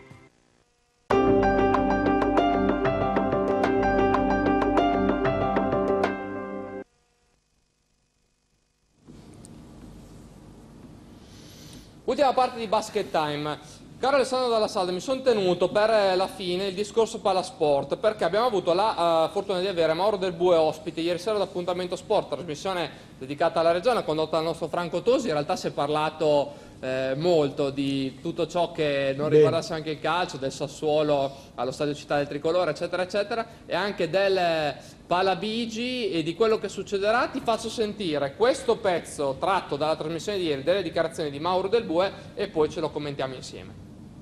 Ultima parte di Basket Time. Caro Alessandro Dalla Salda, mi sono tenuto per la fine il discorso Palasport perché abbiamo avuto la uh, fortuna di avere Mauro Del Bue ospite ieri sera ad Appuntamento Sport, trasmissione dedicata alla regione condotta dal nostro Franco Tosi. In realtà si è parlato eh, molto di tutto ciò che non riguardasse anche il calcio, del Sassuolo allo Stadio Città del Tricolore, eccetera, eccetera, e anche del Palabigi e di quello che succederà. Ti faccio sentire questo pezzo tratto dalla trasmissione di ieri, delle dichiarazioni di Mauro Del Bue, e poi ce lo commentiamo insieme.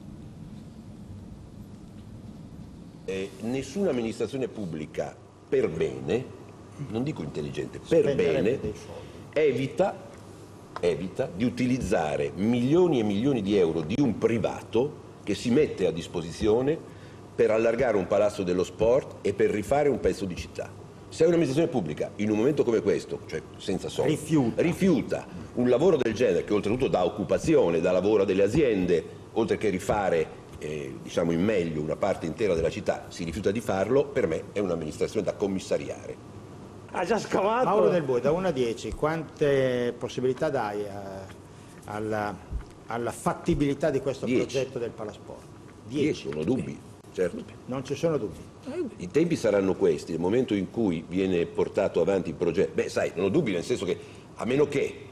Eh, nessuna amministrazione pubblica per bene, non dico intelligente, per bene, evita, evita di utilizzare milioni e milioni di euro di un privato che si mette a disposizione per allargare un palazzo dello sport e per rifare un pezzo di città. Se un'amministrazione pubblica in un momento come questo, cioè senza soldi, rifiuta. rifiuta un lavoro del genere, che oltretutto dà occupazione, dà lavoro delle aziende, oltre che rifare eh, diciamo in meglio una parte intera della città, si rifiuta di farlo, per me è un'amministrazione da commissariare. Ha già scavato. Mauro Del Bue, da uno a dieci, quante possibilità dai a, alla, alla fattibilità di questo dieci. progetto del Palasport? dieci, non ho dubbi, certo. Non ci sono dubbi. I tempi saranno questi, nel momento in cui viene portato avanti il progetto, beh sai, non ho dubbi, nel senso che a meno che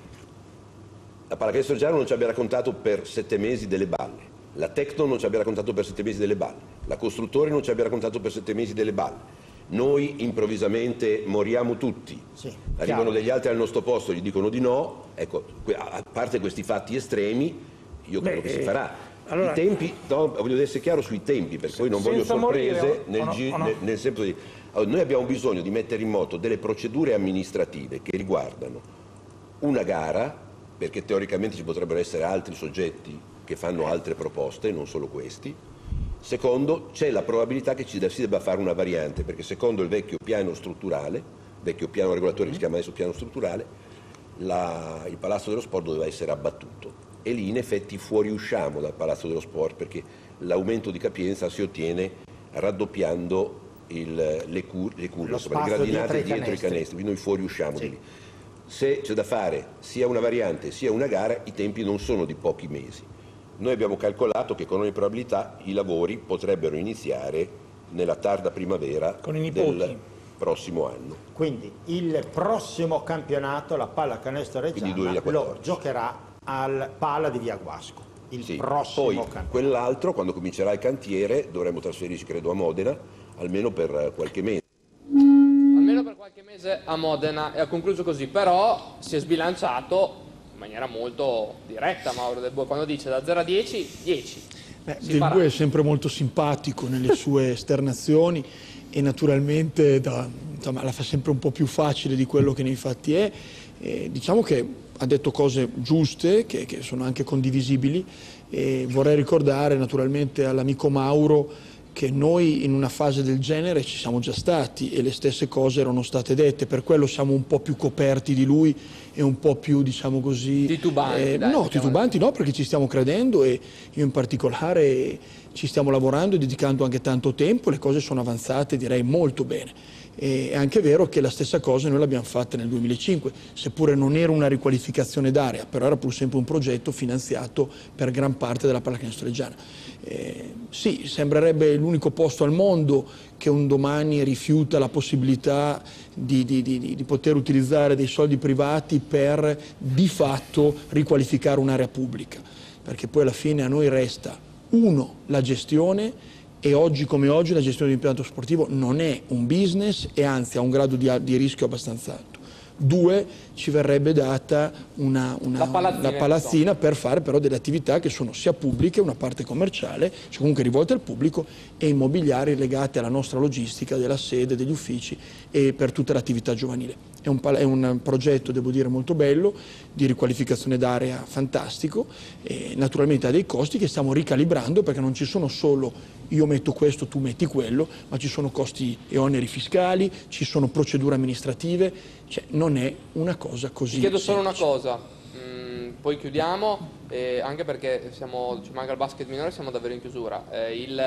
la Pallacanestro Reggiano non ci abbia raccontato per sette mesi delle balle, la Tecno non ci abbia raccontato per sette mesi delle balle, la Costruttore non ci abbia raccontato per sette mesi delle balle, noi improvvisamente moriamo tutti, sì, arrivano degli altri al nostro posto, gli dicono di no, ecco, a parte questi fatti estremi, io credo Beh, che si farà. Allora, I tempi, no, voglio essere chiaro sui tempi, perché poi non voglio sorprese morire, nel, no, no. nel, nel senso di... Allora, noi abbiamo bisogno di mettere in moto delle procedure amministrative che riguardano una gara, perché teoricamente ci potrebbero essere altri soggetti che fanno altre proposte, non solo questi. Secondo, c'è la probabilità che ci si debba fare una variante, perché secondo il vecchio piano strutturale, vecchio piano regolatore che si chiama adesso piano strutturale, la, il Palazzo dello Sport doveva essere abbattuto. E lì in effetti fuoriusciamo dal Palazzo dello Sport, perché l'aumento di capienza si ottiene raddoppiando il, le, cur, le curve, insomma, le gradinate dietro, dietro i canestri, quindi noi fuoriusciamo sì. di lì. Se c'è da fare sia una variante sia una gara, i tempi non sono di pochi mesi. Noi abbiamo calcolato che con ogni probabilità i lavori potrebbero iniziare nella tarda primavera con i del prossimo anno. Quindi il prossimo campionato la Pallacanestro Reggiana lo giocherà al Pala di Via Guasco, il sì. prossimo Poi campionato. Quell'altro, quando comincerà il cantiere, dovremo trasferirci credo a Modena, almeno per qualche mese. Almeno per qualche mese a Modena, e ha concluso così, però si è sbilanciato in maniera molto diretta Mauro Del Bue, quando dice da zero a dieci, dieci. Beh, Del Bue è sempre molto simpatico nelle sue esternazioni e naturalmente da, insomma, la fa sempre un po' più facile di quello che nei fatti è. E diciamo che ha detto cose giuste, che, che sono anche condivisibili, e vorrei ricordare naturalmente all'amico Mauro che noi in una fase del genere ci siamo già stati e le stesse cose erano state dette, per quello siamo un po' più coperti di lui e un po' più, diciamo così... Titubanti. Eh, dai, no, diciamo titubanti no, perché ci stiamo credendo e io in particolare ci stiamo lavorando e dedicando anche tanto tempo, le cose sono avanzate direi molto bene. È anche vero che la stessa cosa noi l'abbiamo fatta nel duemilacinque, seppure non era una riqualificazione d'area, però era pur sempre un progetto finanziato per gran parte dalla Pallacanestro Reggiana. Eh, sì, sembrerebbe l'unico posto al mondo che un domani rifiuta la possibilità di, di, di, di poter utilizzare dei soldi privati per di fatto riqualificare un'area pubblica, perché poi alla fine a noi resta, uno, la gestione, e oggi come oggi la gestione di un impianto sportivo non è un business e anzi ha un grado di, di rischio abbastanza alto. Due, ci verrebbe data una, una, la palazzina, la palazzina per fare però delle attività che sono sia pubbliche, una parte commerciale, cioè comunque rivolte al pubblico, e immobiliari legate alla nostra logistica della sede, degli uffici e per tutta l'attività giovanile. È un, è un progetto, devo dire, molto bello, di riqualificazione d'area fantastico, e naturalmente ha dei costi che stiamo ricalibrando, perché non ci sono solo io metto questo, tu metti quello, ma ci sono costi e oneri fiscali, ci sono procedure amministrative, cioè non è una cosa così. Ti chiedo solo semplice. una cosa, mm, poi chiudiamo, eh, anche perché siamo, ci manca il basket minore, siamo davvero in chiusura. Eh, il,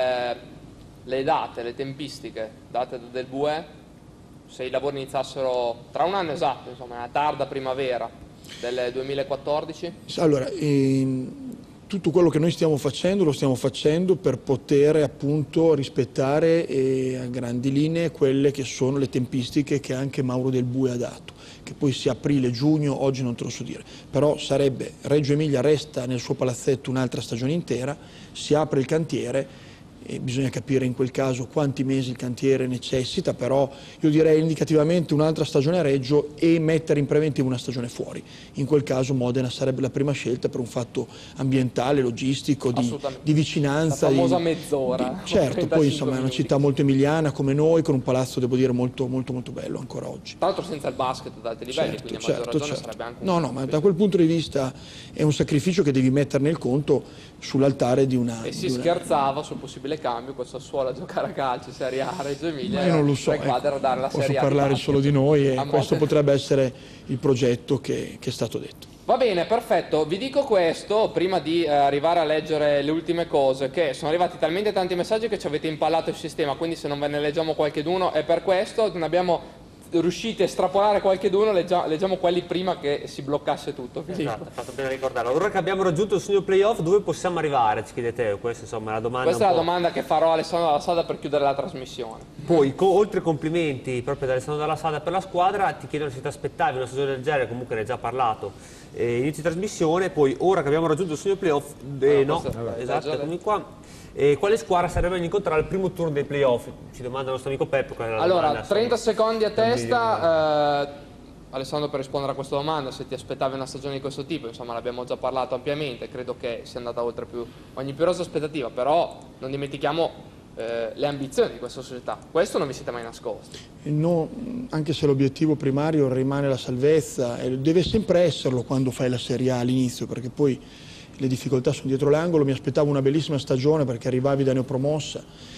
le date, le tempistiche date da Del Bue, se i lavori iniziassero tra un anno esatto, insomma, una tarda primavera del duemilaquattordici? Allora, ehm, tutto quello che noi stiamo facendo lo stiamo facendo per poter appunto rispettare eh, a grandi linee quelle che sono le tempistiche che anche Mauro Del Bue ha dato, che poi sia aprile, giugno, oggi non te lo so dire, però sarebbe Reggio Emilia resta nel suo palazzetto un'altra stagione intera, si apre il cantiere e bisogna capire in quel caso quanti mesi il cantiere necessita, però io direi indicativamente un'altra stagione a Reggio e mettere in preventivo una stagione fuori. In quel caso Modena sarebbe la prima scelta per un fatto ambientale, logistico, di, di vicinanza. La famosa di, mezz'ora. Di, certo, poi insomma è una città molto emiliana come noi, con un palazzo devo dire molto molto molto bello ancora oggi. Tra l'altro senza il basket ad alti livelli, certo, quindi a certo, maggior ragione certo. sarebbe anche un No, no, ma da quel punto di vista è un sacrificio che devi mettere nel conto sull'altare di una... E si di una... scherzava sul possibile mille cambi col Sassuolo a giocare a calcio Serie A a Reggio Emilia. Ma io non lo so, ecco, a dare la posso Serie A parlare solo di noi e a questo Modena. potrebbe essere il progetto che, che è stato detto. Va bene, perfetto. Vi dico questo prima di eh, arrivare a leggere le ultime cose, che sono arrivati talmente tanti messaggi che ci avete impallato il sistema, quindi se non ve ne leggiamo qualcheduno è per questo. Non abbiamo riusciti a estrapolare qualcheduno, leggiamo, leggiamo quelli prima che si bloccasse tutto. Esatto, fatto bene a ricordarlo. Ora che abbiamo raggiunto il sogno playoff, dove possiamo arrivare? Ci chiedete, questa insomma è la domanda. Questa è la un po'. domanda che farò a Alessandro Dalla Sada per chiudere la trasmissione. Poi, co- oltre ai complimenti proprio da Alessandro Dalla Sada per la squadra, ti chiedono se ti aspettavi una stagione del genere, comunque ne hai già parlato eh, inizio di trasmissione. Poi, ora che abbiamo raggiunto il sogno playoff, eh, Ah, no, questo- esatto, già eccomi qua. E quale squadra sarebbe da incontrare al primo turno dei playoff? Ci domanda il nostro amico Peppo. Qual è la Allora, domanda, trenta insomma. secondi a testa. Eh, Alessandro, per rispondere a questa domanda, se ti aspettavi una stagione di questo tipo, insomma l'abbiamo già parlato ampiamente, credo che sia andata oltre più ogni più rosa aspettativa, però non dimentichiamo eh, le ambizioni di questa società, questo non vi siete mai nascosti. E no, anche se l'obiettivo primario rimane la salvezza, e deve sempre esserlo quando fai la Serie A all'inizio, perché poi le difficoltà sono dietro l'angolo. Mi aspettavo una bellissima stagione perché arrivavi da neopromossa,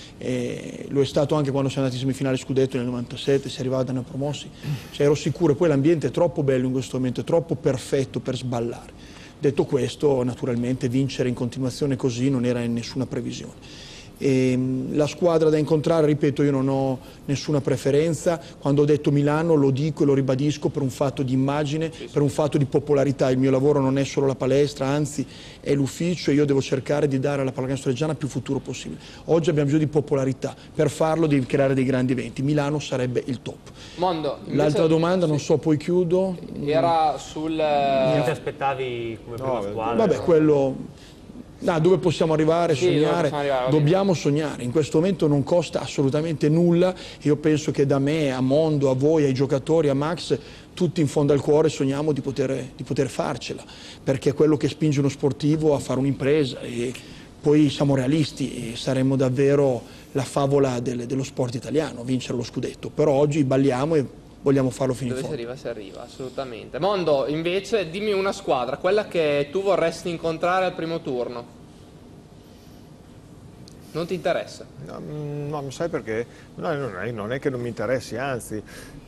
e lo è stato anche quando siamo andati in semifinale scudetto nel novantasette, si arrivava da neopromossi, cioè, ero sicuro. Poi l'ambiente è troppo bello in questo momento, è troppo perfetto per sballare. Detto questo, naturalmente vincere in continuazione così non era in nessuna previsione. E la squadra da incontrare, ripeto, io non ho nessuna preferenza. Quando ho detto Milano lo dico e lo ribadisco per un fatto di immagine, per un fatto di popolarità. Il mio lavoro non è solo la palestra, anzi è l'ufficio, e io devo cercare di dare alla pallacanestro reggiana più futuro possibile. Oggi abbiamo bisogno di popolarità, per farlo devi creare dei grandi eventi. Milano sarebbe il top. Mondo, invece- L'altra domanda, non so, poi chiudo. Era sul... Non ti aspettavi come prima squadra? Vabbè, quello... No, dove possiamo arrivare, Sì, dove sognare, possiamo arrivare, va dobbiamo sognare. In questo momento non costa assolutamente nulla. Io penso che da me, a Mondo, a voi, ai giocatori, a Max, tutti in fondo al cuore sogniamo di poter, di poter farcela, perché è quello che spinge uno sportivo a fare un'impresa. E poi siamo realisti e saremmo davvero la favola del, dello sport italiano, vincere lo scudetto. Però oggi balliamo e vogliamo farlo fino in Dove si fondo. arriva, si arriva, assolutamente. Mondo, invece, dimmi una squadra, quella che tu vorresti incontrare al primo turno. Non ti interessa? No, no, mi sai perché? No, non, è, non è che non mi interessi, anzi,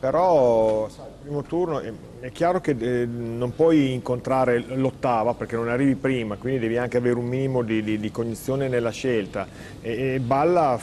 però sai, il primo turno è, è chiaro che eh, non puoi incontrare l'ottava perché non arrivi prima, quindi devi anche avere un minimo di, di, di cognizione nella scelta. E, e balla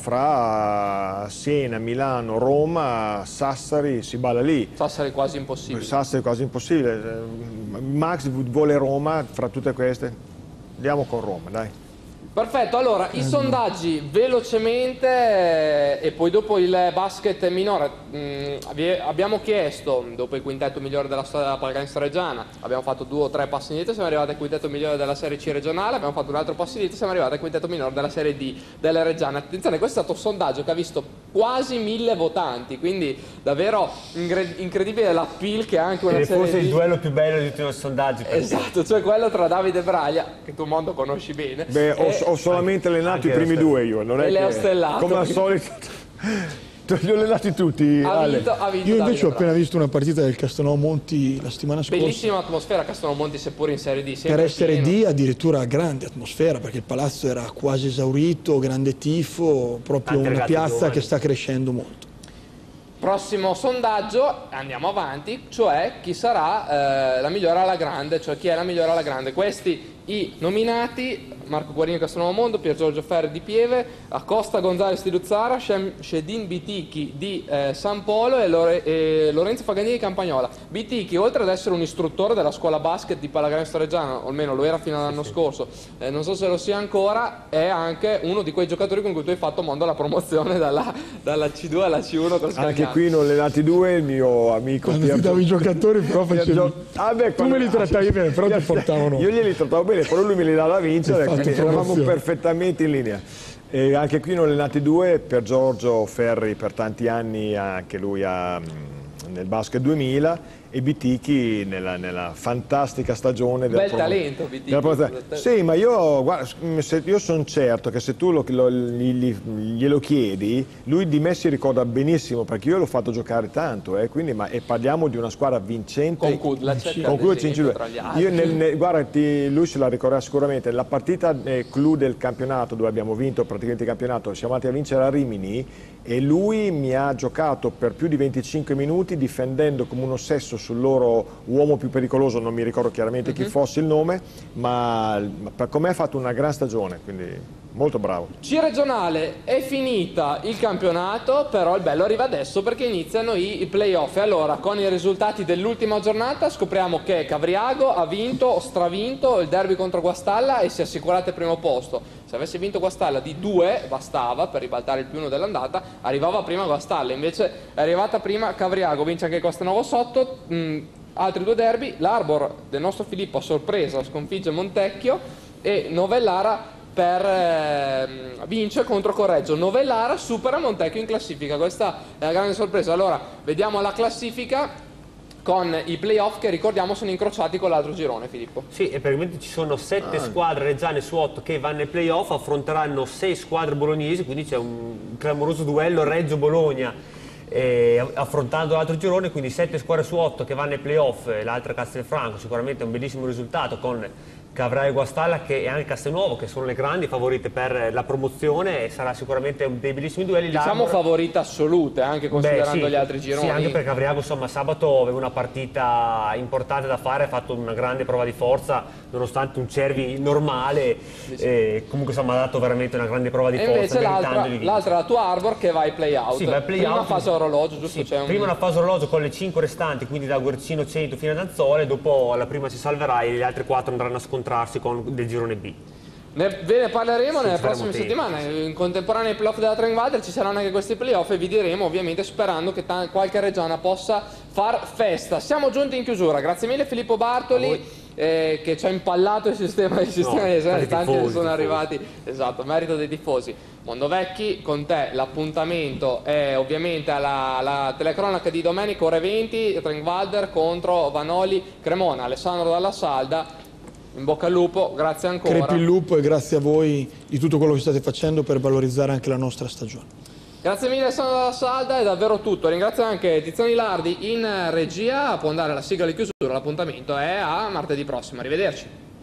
fra Siena, Milano, Roma, Sassari, si balla lì. Sassari quasi impossibile. Sassari quasi impossibile. Max vuole Roma, fra tutte queste andiamo con Roma, dai. Perfetto, allora i sondaggi velocemente eh, e poi dopo il basket minore. Mm, vi- abbiamo chiesto, dopo il quintetto migliore della storia della pallacanestro reggiana, abbiamo fatto due o tre passi indietro, siamo arrivati al quintetto migliore della Serie C regionale, abbiamo fatto un altro passo indietro, siamo arrivati al quintetto minore della Serie D delle reggiane. Attenzione, questo è stato un sondaggio che ha visto quasi mille votanti, quindi davvero ingre- incredibile l'appeal che ha anche una Ed è Serie forse D. il duello più bello di tutti i sondaggi. perché- Esatto, cioè quello tra Davide Braglia, che tu Mondo conosci bene. Beh, ho, e- ho solamente allenato i anche primi Leo due io, non E è Leo che, Stellato. come al solito, li ho allenati tutti. Ha Ale. vinto, ha vinto Io invece Davide ho Braglia. appena visto una partita del Castelnuovo Monti la settimana scorsa. Bellissima atmosfera a Castelnuovo Monti, seppur in Serie D. Per sempre essere pieno. D addirittura grande atmosfera, perché il palazzo era quasi esaurito, grande tifo, proprio Tanti una ragazzi piazza giovani. che sta crescendo molto. Prossimo sondaggio, andiamo avanti, cioè chi sarà eh, la migliore alla grande, cioè chi è la migliore alla grande. Questi i nominati: Marco Guarini Castelnuovo Mondo, Pier Giorgio Ferri di Pieve, Acosta Gonzalez di Luzzara, Shem- Shedin Bitichi di eh, San Polo e, Lore- e Lorenzo Fagani di Campagnola. Bitichi, oltre ad essere un istruttore della scuola basket di pallacanestro reggiano, o almeno lo era fino all'anno scorso, eh, non so se lo sia ancora, è anche uno di quei giocatori con cui tu hai fatto, Mondo, la promozione dalla, dalla C due alla C uno con Scagliano. Anche qui ne ho allenati due, il mio amico Quando Pier ti davi i giocatori però Pier facevi... Gio- Ah, beh, Tu quando- me li trattavi bene, però ti portavano... Io glieli trattavo bene, però lui me li dava a vincere, Hai fatto quindi eravamo promozione. perfettamente in linea. E anche qui ne ho allenati due, per Giorgio Ferri per tanti anni, anche lui a, nel basket duemila, e Bitichi nella, nella fantastica stagione del bel talento Bitichi. Sì, ma io, guarda, se, io sono certo che se tu lo, lo, gli, glielo chiedi, lui di me si ricorda benissimo, perché io l'ho fatto giocare tanto, eh, quindi, ma, e parliamo di una squadra vincente con Kudlacek, con Kudlacek io nel, nel, guarda, ti, lui se la ricorderà sicuramente, la partita eh, clou del campionato dove abbiamo vinto praticamente il campionato, siamo andati a vincere a Rimini e lui mi ha giocato per più di venticinque minuti difendendo come un ossesso sul loro uomo più pericoloso, non mi ricordo chiaramente chi uh-huh. fosse il nome, ma, ma per come ha fatto una gran stagione, quindi molto bravo. C regionale è finita il campionato, però il bello arriva adesso perché iniziano i, i playoff e allora con i risultati dell'ultima giornata scopriamo che Cavriago ha vinto o stravinto il derby contro Guastalla e si è assicurato il primo posto. Se avesse vinto Guastalla di due bastava per ribaltare il più uno dell'andata, arrivava prima Guastalla, invece è arrivata prima Cavriago, vince anche Castelnuovo sotto. Mh, altri due derby, l'Arbor del nostro Filippo a sorpresa sconfigge Montecchio e Novellara per eh, vince contro Correggio. Novellara supera Montecchio in classifica, questa è la grande sorpresa. Allora vediamo la classifica con i playoff che ricordiamo sono incrociati con l'altro girone, Filippo. Sì, e praticamente ci sono sette ah. squadre reggiane su otto che vanno ai playoff, affronteranno sei squadre bolognesi, quindi c'è un clamoroso duello Reggio-Bologna eh, affrontando l'altro girone, quindi sette squadre su otto che vanno ai playoff, l'altra Castelfranco, sicuramente è un bellissimo risultato con Cavriago e Guastalla che, e anche Castelnuovo che sono le grandi favorite per la promozione e sarà sicuramente un dei bellissimi duelli. Diciamo favorite assolute anche considerando Beh, sì, gli altri gironi. Sì, anche perché Cavriago insomma sabato aveva una partita importante da fare, ha fatto una grande prova di forza nonostante un Cervi normale, sì, sì. E comunque insomma ha dato veramente una grande prova di e forza. E invece l'altra è la tua Arbor che va ai play-out. Sì, va ai play-out. Prima fase orologio, giusto? Sì, un... Prima una fase orologio con le cinque restanti, quindi da Guercino Cento fino ad Anzola, e dopo la prima si salverà e le altre quattro andranno a scontrarsi con del girone B. Ne, ve ne parleremo sì, nelle prossime tempo, settimane, in contemporanea ai playoff della Trenvalder ci saranno anche questi playoff e vi diremo ovviamente sperando che qualche reggiana possa far festa. Siamo giunti in chiusura, grazie mille Filippo Bartoli eh, che ci ha impallato il sistema, il sistema no, di tanti tifosi, sono tifosi. arrivati, esatto, merito dei tifosi. Mondovecchi, con te l'appuntamento è ovviamente alla, alla telecronaca di domenica ore venti, Trenvalder contro Vanoli Cremona. Alessandro Dalla Salda, in bocca al lupo, grazie ancora. Crepi il lupo e grazie a voi di tutto quello che state facendo per valorizzare anche la nostra stagione. Grazie mille Alessandro Dalla Salda, è davvero tutto. Ringrazio anche Tiziano Ilardi in regia, può andare la sigla di chiusura, l'appuntamento è a martedì prossimo, arrivederci.